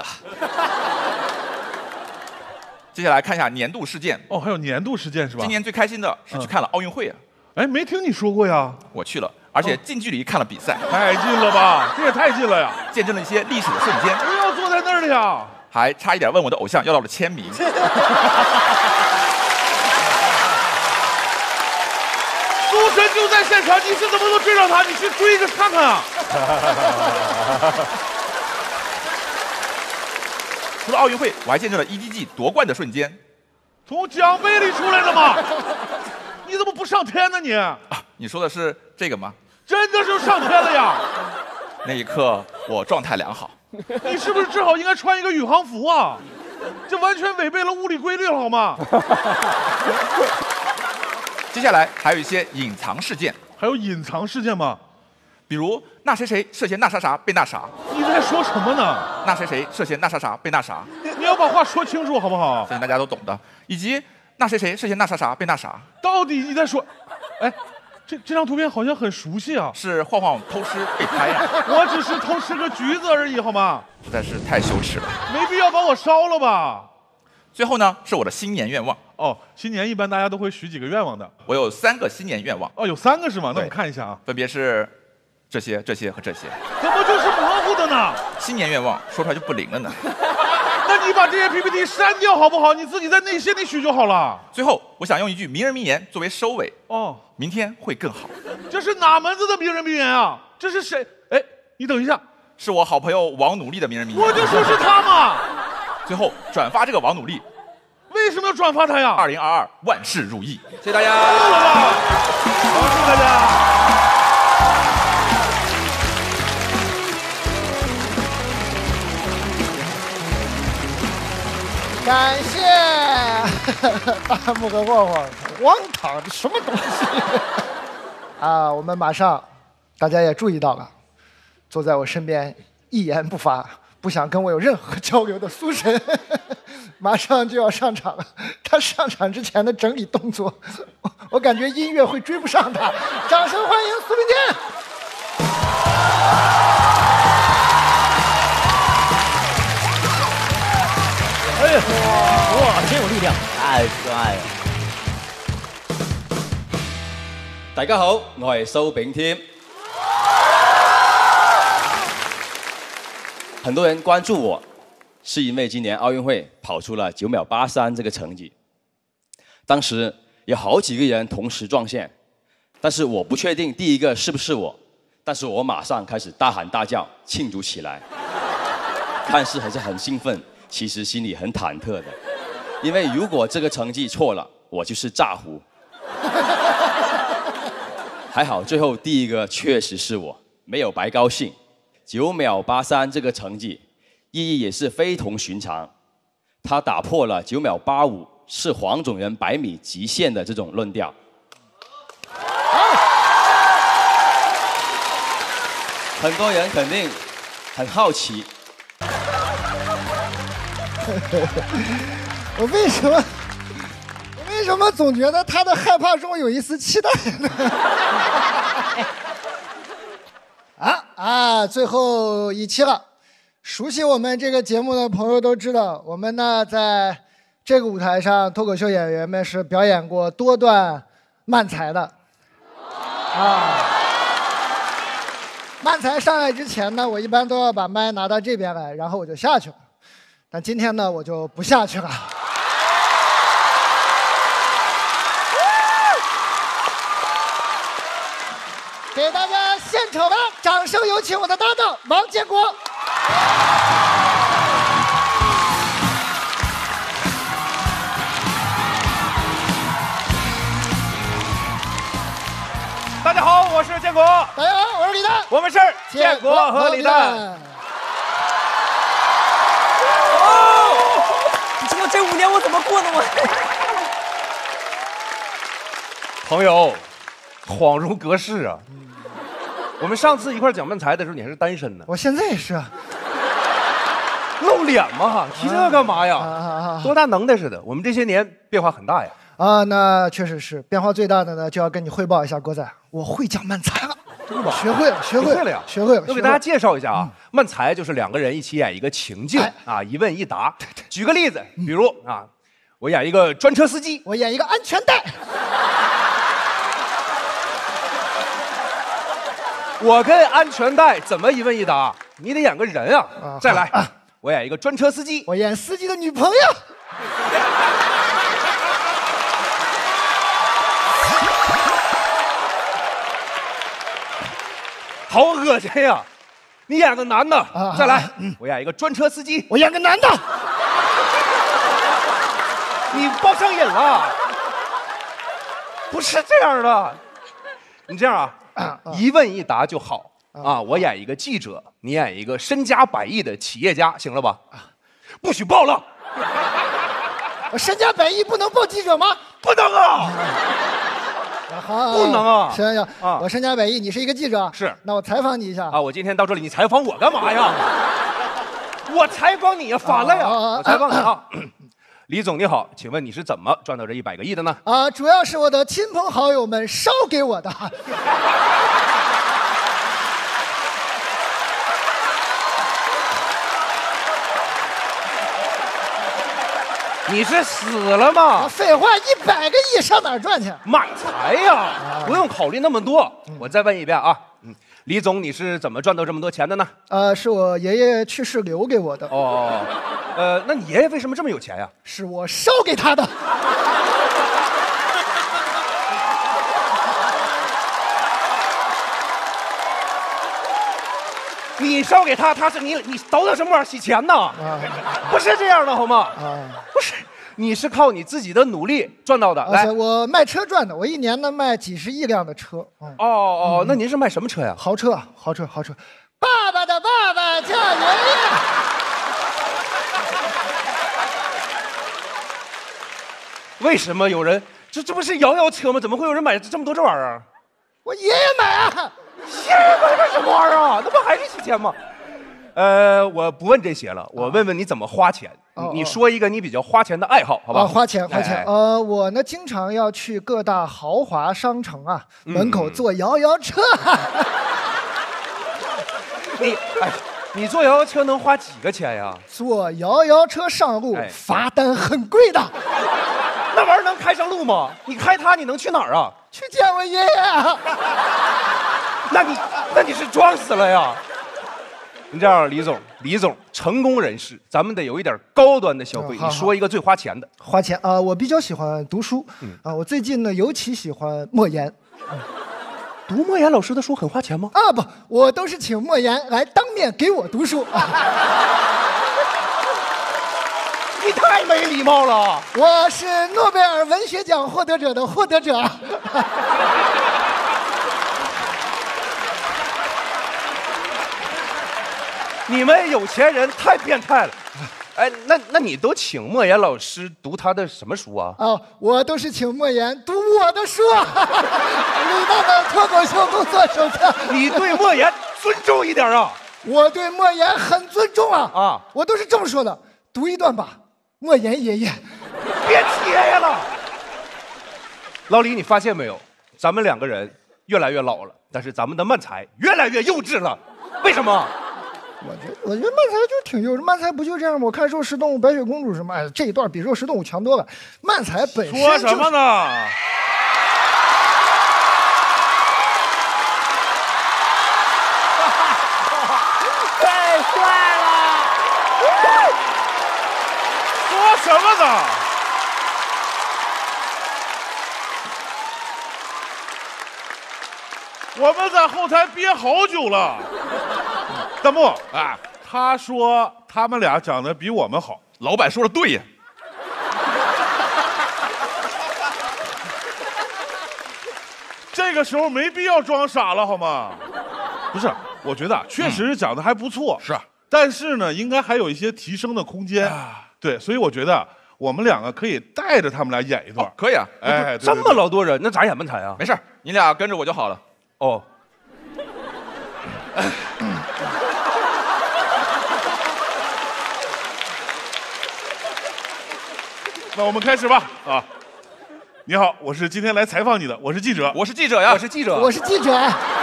接下来看一下年度事件。 哦，还有年度事件是吧？ 今年最开心的是去看了奥运会啊。 哎、嗯，没听你说过呀？ 我去了，而且近距离看了比赛。 哦、太近了吧？这也太近了呀！ 见证了一些历史的瞬间。 不要坐在那儿了呀！ 还差一点问我的偶像要到了签名。 苏神就在现场，你是怎么能追上他？你去追着看看啊！ 除了奥运会，我还见证了 E D G 夺冠的瞬间。 从奖杯里出来了吗？你怎么不上天呢你？啊， 你说的是这个吗？ 真的是上天了呀！ 那一刻我状态良好。 你是不是正好应该穿一个宇航服啊？这完全违背了物理规律了好吗？ 接下来还有一些隐藏事件。 还有隐藏事件吗？ 比如那谁谁涉嫌那啥啥被那啥。 你在说什么呢？ 那谁谁涉嫌那啥啥被那啥。 你要把话说清楚好不好？ 相信大家都懂的。以及那谁谁涉嫌那啥啥被那啥。 到底你在说？哎，这这张图片好像很熟悉啊。 是晃晃偷吃被拍呀、啊。 我只是偷吃个橘子而已好吗？ 实在是太羞耻了。 没必要把我烧了吧？ 最后呢，是我的新年愿望。 哦，新年一般大家都会许几个愿望的。 我有三个新年愿望。 哦，有三个是吗？那我们看一下啊。 分别是这些、这些和这些。 怎么就是模糊的呢？ 新年愿望说出来就不灵了呢。 那你把这些 P P T 删掉好不好？你自己在内心里许就好了。 最后，我想用一句名人名言作为收尾。 哦， 明天会更好。 这是哪门子的名人名言啊？这是谁？哎，你等一下， 是我好朋友王努力的名人名言。 我就说是他嘛。 最后转发这个王努力。 为什么要转发他呀？ 二零二二万事如意，谢谢大家。 够了吧？恭喜大家！感谢大木和晃晃，荒唐，这什么东西啊！我们马上，大家也注意到了，坐在我身边一言不发，不想跟我有任何交流的苏神。马上就要上场了，他上场之前的整理动作，我, 我感觉音乐会追不上他。掌声欢迎苏炳添。 哇，真有力量，太可愛啦！ 大家好，我係蘇炳添。很多人關注我，是因為今年奧運會跑出了九秒八三這個成績。當時有好幾個人同時撞線，但是我不確定第一個是不是我，但是我馬上開始大喊大叫慶祝起來。看似還是很興奮，其實心裡很忐忑的，因為如果這個成績錯了，我就是炸糊。還好最後第一個確實是我，沒有白高興。九秒八三這個成績意義也是非同尋常，它打破了九秒八五是黃種人百米極限的這種論調。很多人肯定很好奇， 我為什麼我為什麼總覺得他的害怕中有一絲期待呢？啊啊！最後一期了，熟悉我們這個節目的朋友都知道，我們呢在這個舞台上，脫口秀演員們是表演過多段慢才的。啊，慢才上來之前呢，我一般都要把麥拿到這邊來，然後我就下去了。但今天呢，我就不下去了。給大家獻醜吧，掌聲有請我的搭檔王建國。 大家好，我是建國。 大家好，我是李誕。 我們是建國和李誕。哦，你知道這五年我怎麼過的嗎？朋友，恍如隔世啊！我們上次一塊講漫才的時候，你還是單身呢。 我現在也是。 露臉嘛，提這幹嘛呀？啊啊啊、多大能耐似的！我們這些年變化很大呀。 啊，那確實是變化最大的呢，就要跟你匯報一下，郭仔，我會講漫才了， 真的嗎？ 學會了，學會了， 了呀， 學會了。 我給大家介紹一下啊，漫才就是兩個人一起演一個情境啊，一問一答。舉個例子，比如啊，我演一個專車司機， 我演一個安全帶。 我跟安全帶怎麼一問一答？你得演個人啊！啊再來，啊、我演一個專車司機， 我演司機的女朋友。 好惡心呀！你演個男的，啊、再來、嗯，我演一個專車司機， 我演個男的。 你報上癮了？不是這樣的，你這樣啊，啊一問一答就好啊。我演一個記者，你演一個身家百億的企業家，行了吧？不許報了。 我身家百億不能報記者嗎？ 不能啊。 好， 不能啊！ 行行啊！我身家百億，你是一個記者， 是。 那我採訪你一下啊！我今天到這裡，你採訪我幹嘛呀？我採訪你呀，反了呀！我採訪你啊！李總你好，請問你是怎麼賺到這一百個億的呢？ 啊，主要是我的親朋好友們燒給我的。 你是死了嗎？ 廢話，一百個億上哪兒賺去？ 買財呀、啊，不用考慮那麼多。我再問一遍啊，嗯，李總，你是怎麼賺到這麼多錢的呢？ 呃，是我爺爺去世留給我的。 哦，呃，那你爺爺為什麼這麼有錢呀？ 是我燒給他的。 你燒給他，他是你你倒騰什麼玩意兒洗錢呢？啊，不是這樣的，好嗎？啊，不是，你是靠你自己的努力賺到的。來， 我賣車賺的，我一年呢賣幾十億輛的車。 哦哦，嗯、那您是賣什麼車呀？ 豪車，豪車，豪車。爸爸的爸爸叫爺爺。 為什麼有人這這不是搖搖車嗎？怎麼會有人買這麼多這玩意兒？ 我爺爺買啊。 爺爺買個什麼玩意兒啊？那不還是洗錢嗎？呃，我不問這些了，我問問你怎麼花錢。哦、你說一個你比較花錢的愛好，好吧？ 哦、花錢，花錢。呃，我呢經常要去各大豪華商城啊，門口坐搖搖車。 嗯、你哎， 你坐摇摇车能花几个钱呀？ 坐摇摇车上路， 哎罚单很贵的。 那玩意儿能开上路吗？你开它，你能去哪儿啊？ 去见我爷爷啊！ 那你那你是装死了呀？你这样，李总，李总，成功人士，咱们得有一点高端的消费。 嗯好你说一个最花钱的。 花钱啊、呃我比较喜欢读书， 嗯啊、我最近呢尤其喜欢莫言。 读莫言老师的书很花钱吗？ 啊不，我都是请莫言来当面给我读书。 你太没礼貌了！ 我是诺贝尔文学奖获得者的获得者。 你们有钱人太变态了。哎，那那你都请莫言老师读他的什么书啊？ 哦，我都是请莫言读我的书，《李诞的脱口秀工作手册》。 你对莫言尊重一点啊！ 我对莫言很尊重啊！ 啊， 我都是这么说的，读一段吧，莫言爷爷。 别提爷爷了。老李，你发现没有？咱们两个人越来越老了，但是咱们的漫才越来越幼稚了。为什么？ 我觉得，我觉得漫才就挺幼稚，漫才不就这样吗？我看《肉食动物》白雪公主什么，哎，这一段比《肉食动物》强多了。漫才本身、就是、 说什么呢？ 太帅了！ 说什么呢？我们在后台憋好久了。弹幕啊，他说他们俩长得比我们好， 老板说的对呀。 这个时候没必要装傻了，好吗？不是，我觉得确实讲的还不错， 是、嗯， 但是呢，应该还有一些提升的空间。对，所以我觉得我们两个可以带着他们俩演一段， 哦、可以啊。 哎， 这么老多人，那咋演漫才啊？ 没事，你俩跟着我就好了。 哦。 那我们开始吧，啊！你好，我是今天来采访你的，我是记者， 我是记者呀， 我是记者， 我是记者。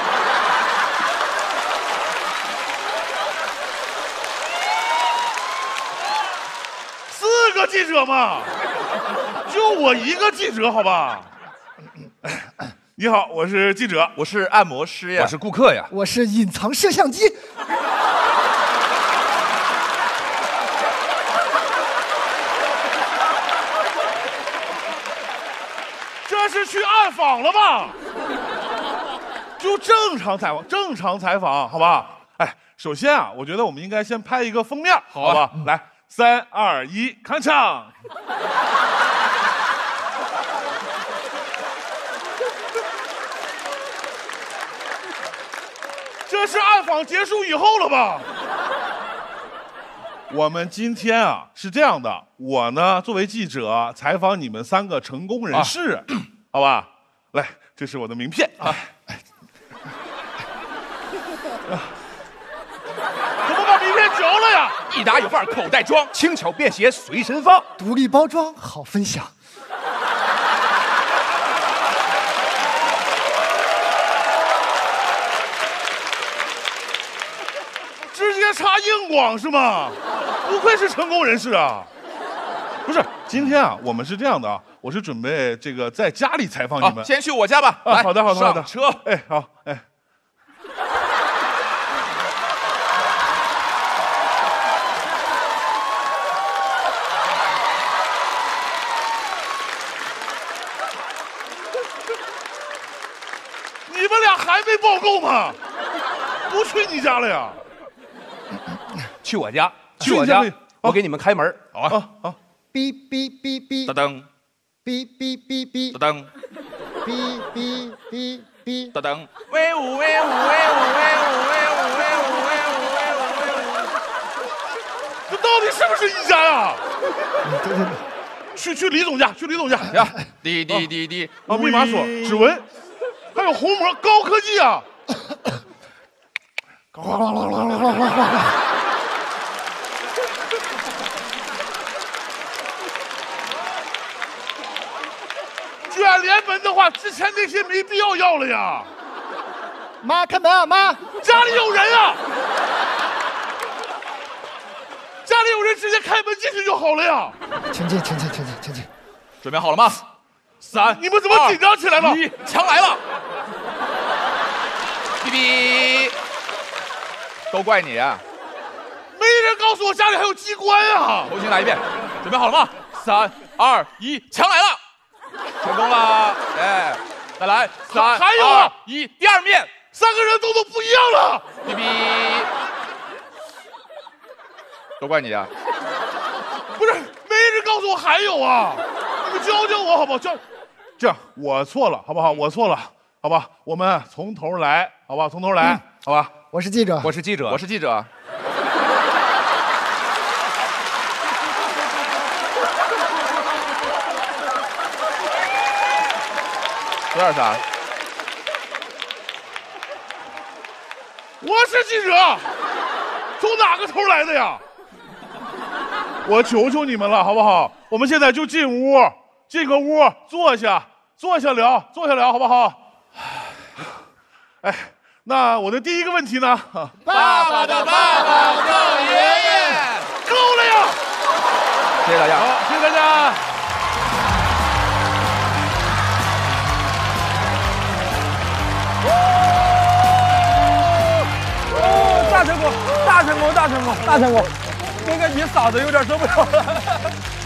四个记者嘛，就我一个记者，好吧？你好，我是记者， 我是按摩师呀， 我是顾客呀， 我是隐藏摄像机。 这是去暗访了吧？就正常采访，正常采访，好吧？哎，首先啊，我觉得我们应该先拍一个封面，好, 好吧？嗯、来，三二一，开场。这是暗访结束以后了吧？我们今天啊是这样的，我呢作为记者采访你们三个成功人士，啊、好吧？来，这是我的名片啊。怎么把名片嚼了呀？ 一打有范，口袋装， 轻巧便携随身放， 独立包装好分享。 直接插硬广是吗？不愧是成功人士啊！不是，今天啊，我们是这样的啊，我是准备这个在家里采访你们。 啊、先去我家吧。 啊，好的，好的，好的。 车， 哎，好，哎。你们俩还没报够吗？不去你家了呀？ 去我家，去我家，我给你们开门。 好啊， 好。 哔哔哔哔， 噔噔， 哔哔哔哔， 噔噔， 哔哔哔哔， 噔噔，威武威武威武威武威武威武威武威武威武！ 这到底是不是一家呀？去去李总家，去李总家呀！滴滴滴滴， 啊，密码锁、指纹，还有虹膜，高科技啊！卷帘门的话，之前那些没必要要了呀。 妈，开门啊，妈！ 家里有人啊！ 人直接开门进去就好了呀。 请进，请进，请进，请进。 准备好了吗？三， 你们怎么紧张起来了？ 一，枪来了！哔哔，都怪你啊！ 没人告诉我家里还有机关啊！ 重新来一遍，准备好了吗？三二一，枪来了！成功了！哎，再来，三还有啊！ 一，第二面， 三个人动作不一样了。 哔哔，都怪你啊！ 不是，没人告诉我还有啊！你们教教我好不好？教，这样我错了，好不好？我错了，好吧？我们从头来，好吧？从头来，好吧？ 我是记者， 我是记者， 我是记者。有点啥？ 我是记者，从哪个头来的呀？我求求你们了，好不好？我们现在就进屋，进个屋，坐下，坐下聊，坐下聊，好不好？哎，那我的第一个问题呢？ 爸爸的爸爸叫爷爷， 够了呀！ 谢谢大家， 好，谢谢大家。 大成功，大成功，大成功，大成功！我感觉嗓子有点受不了了。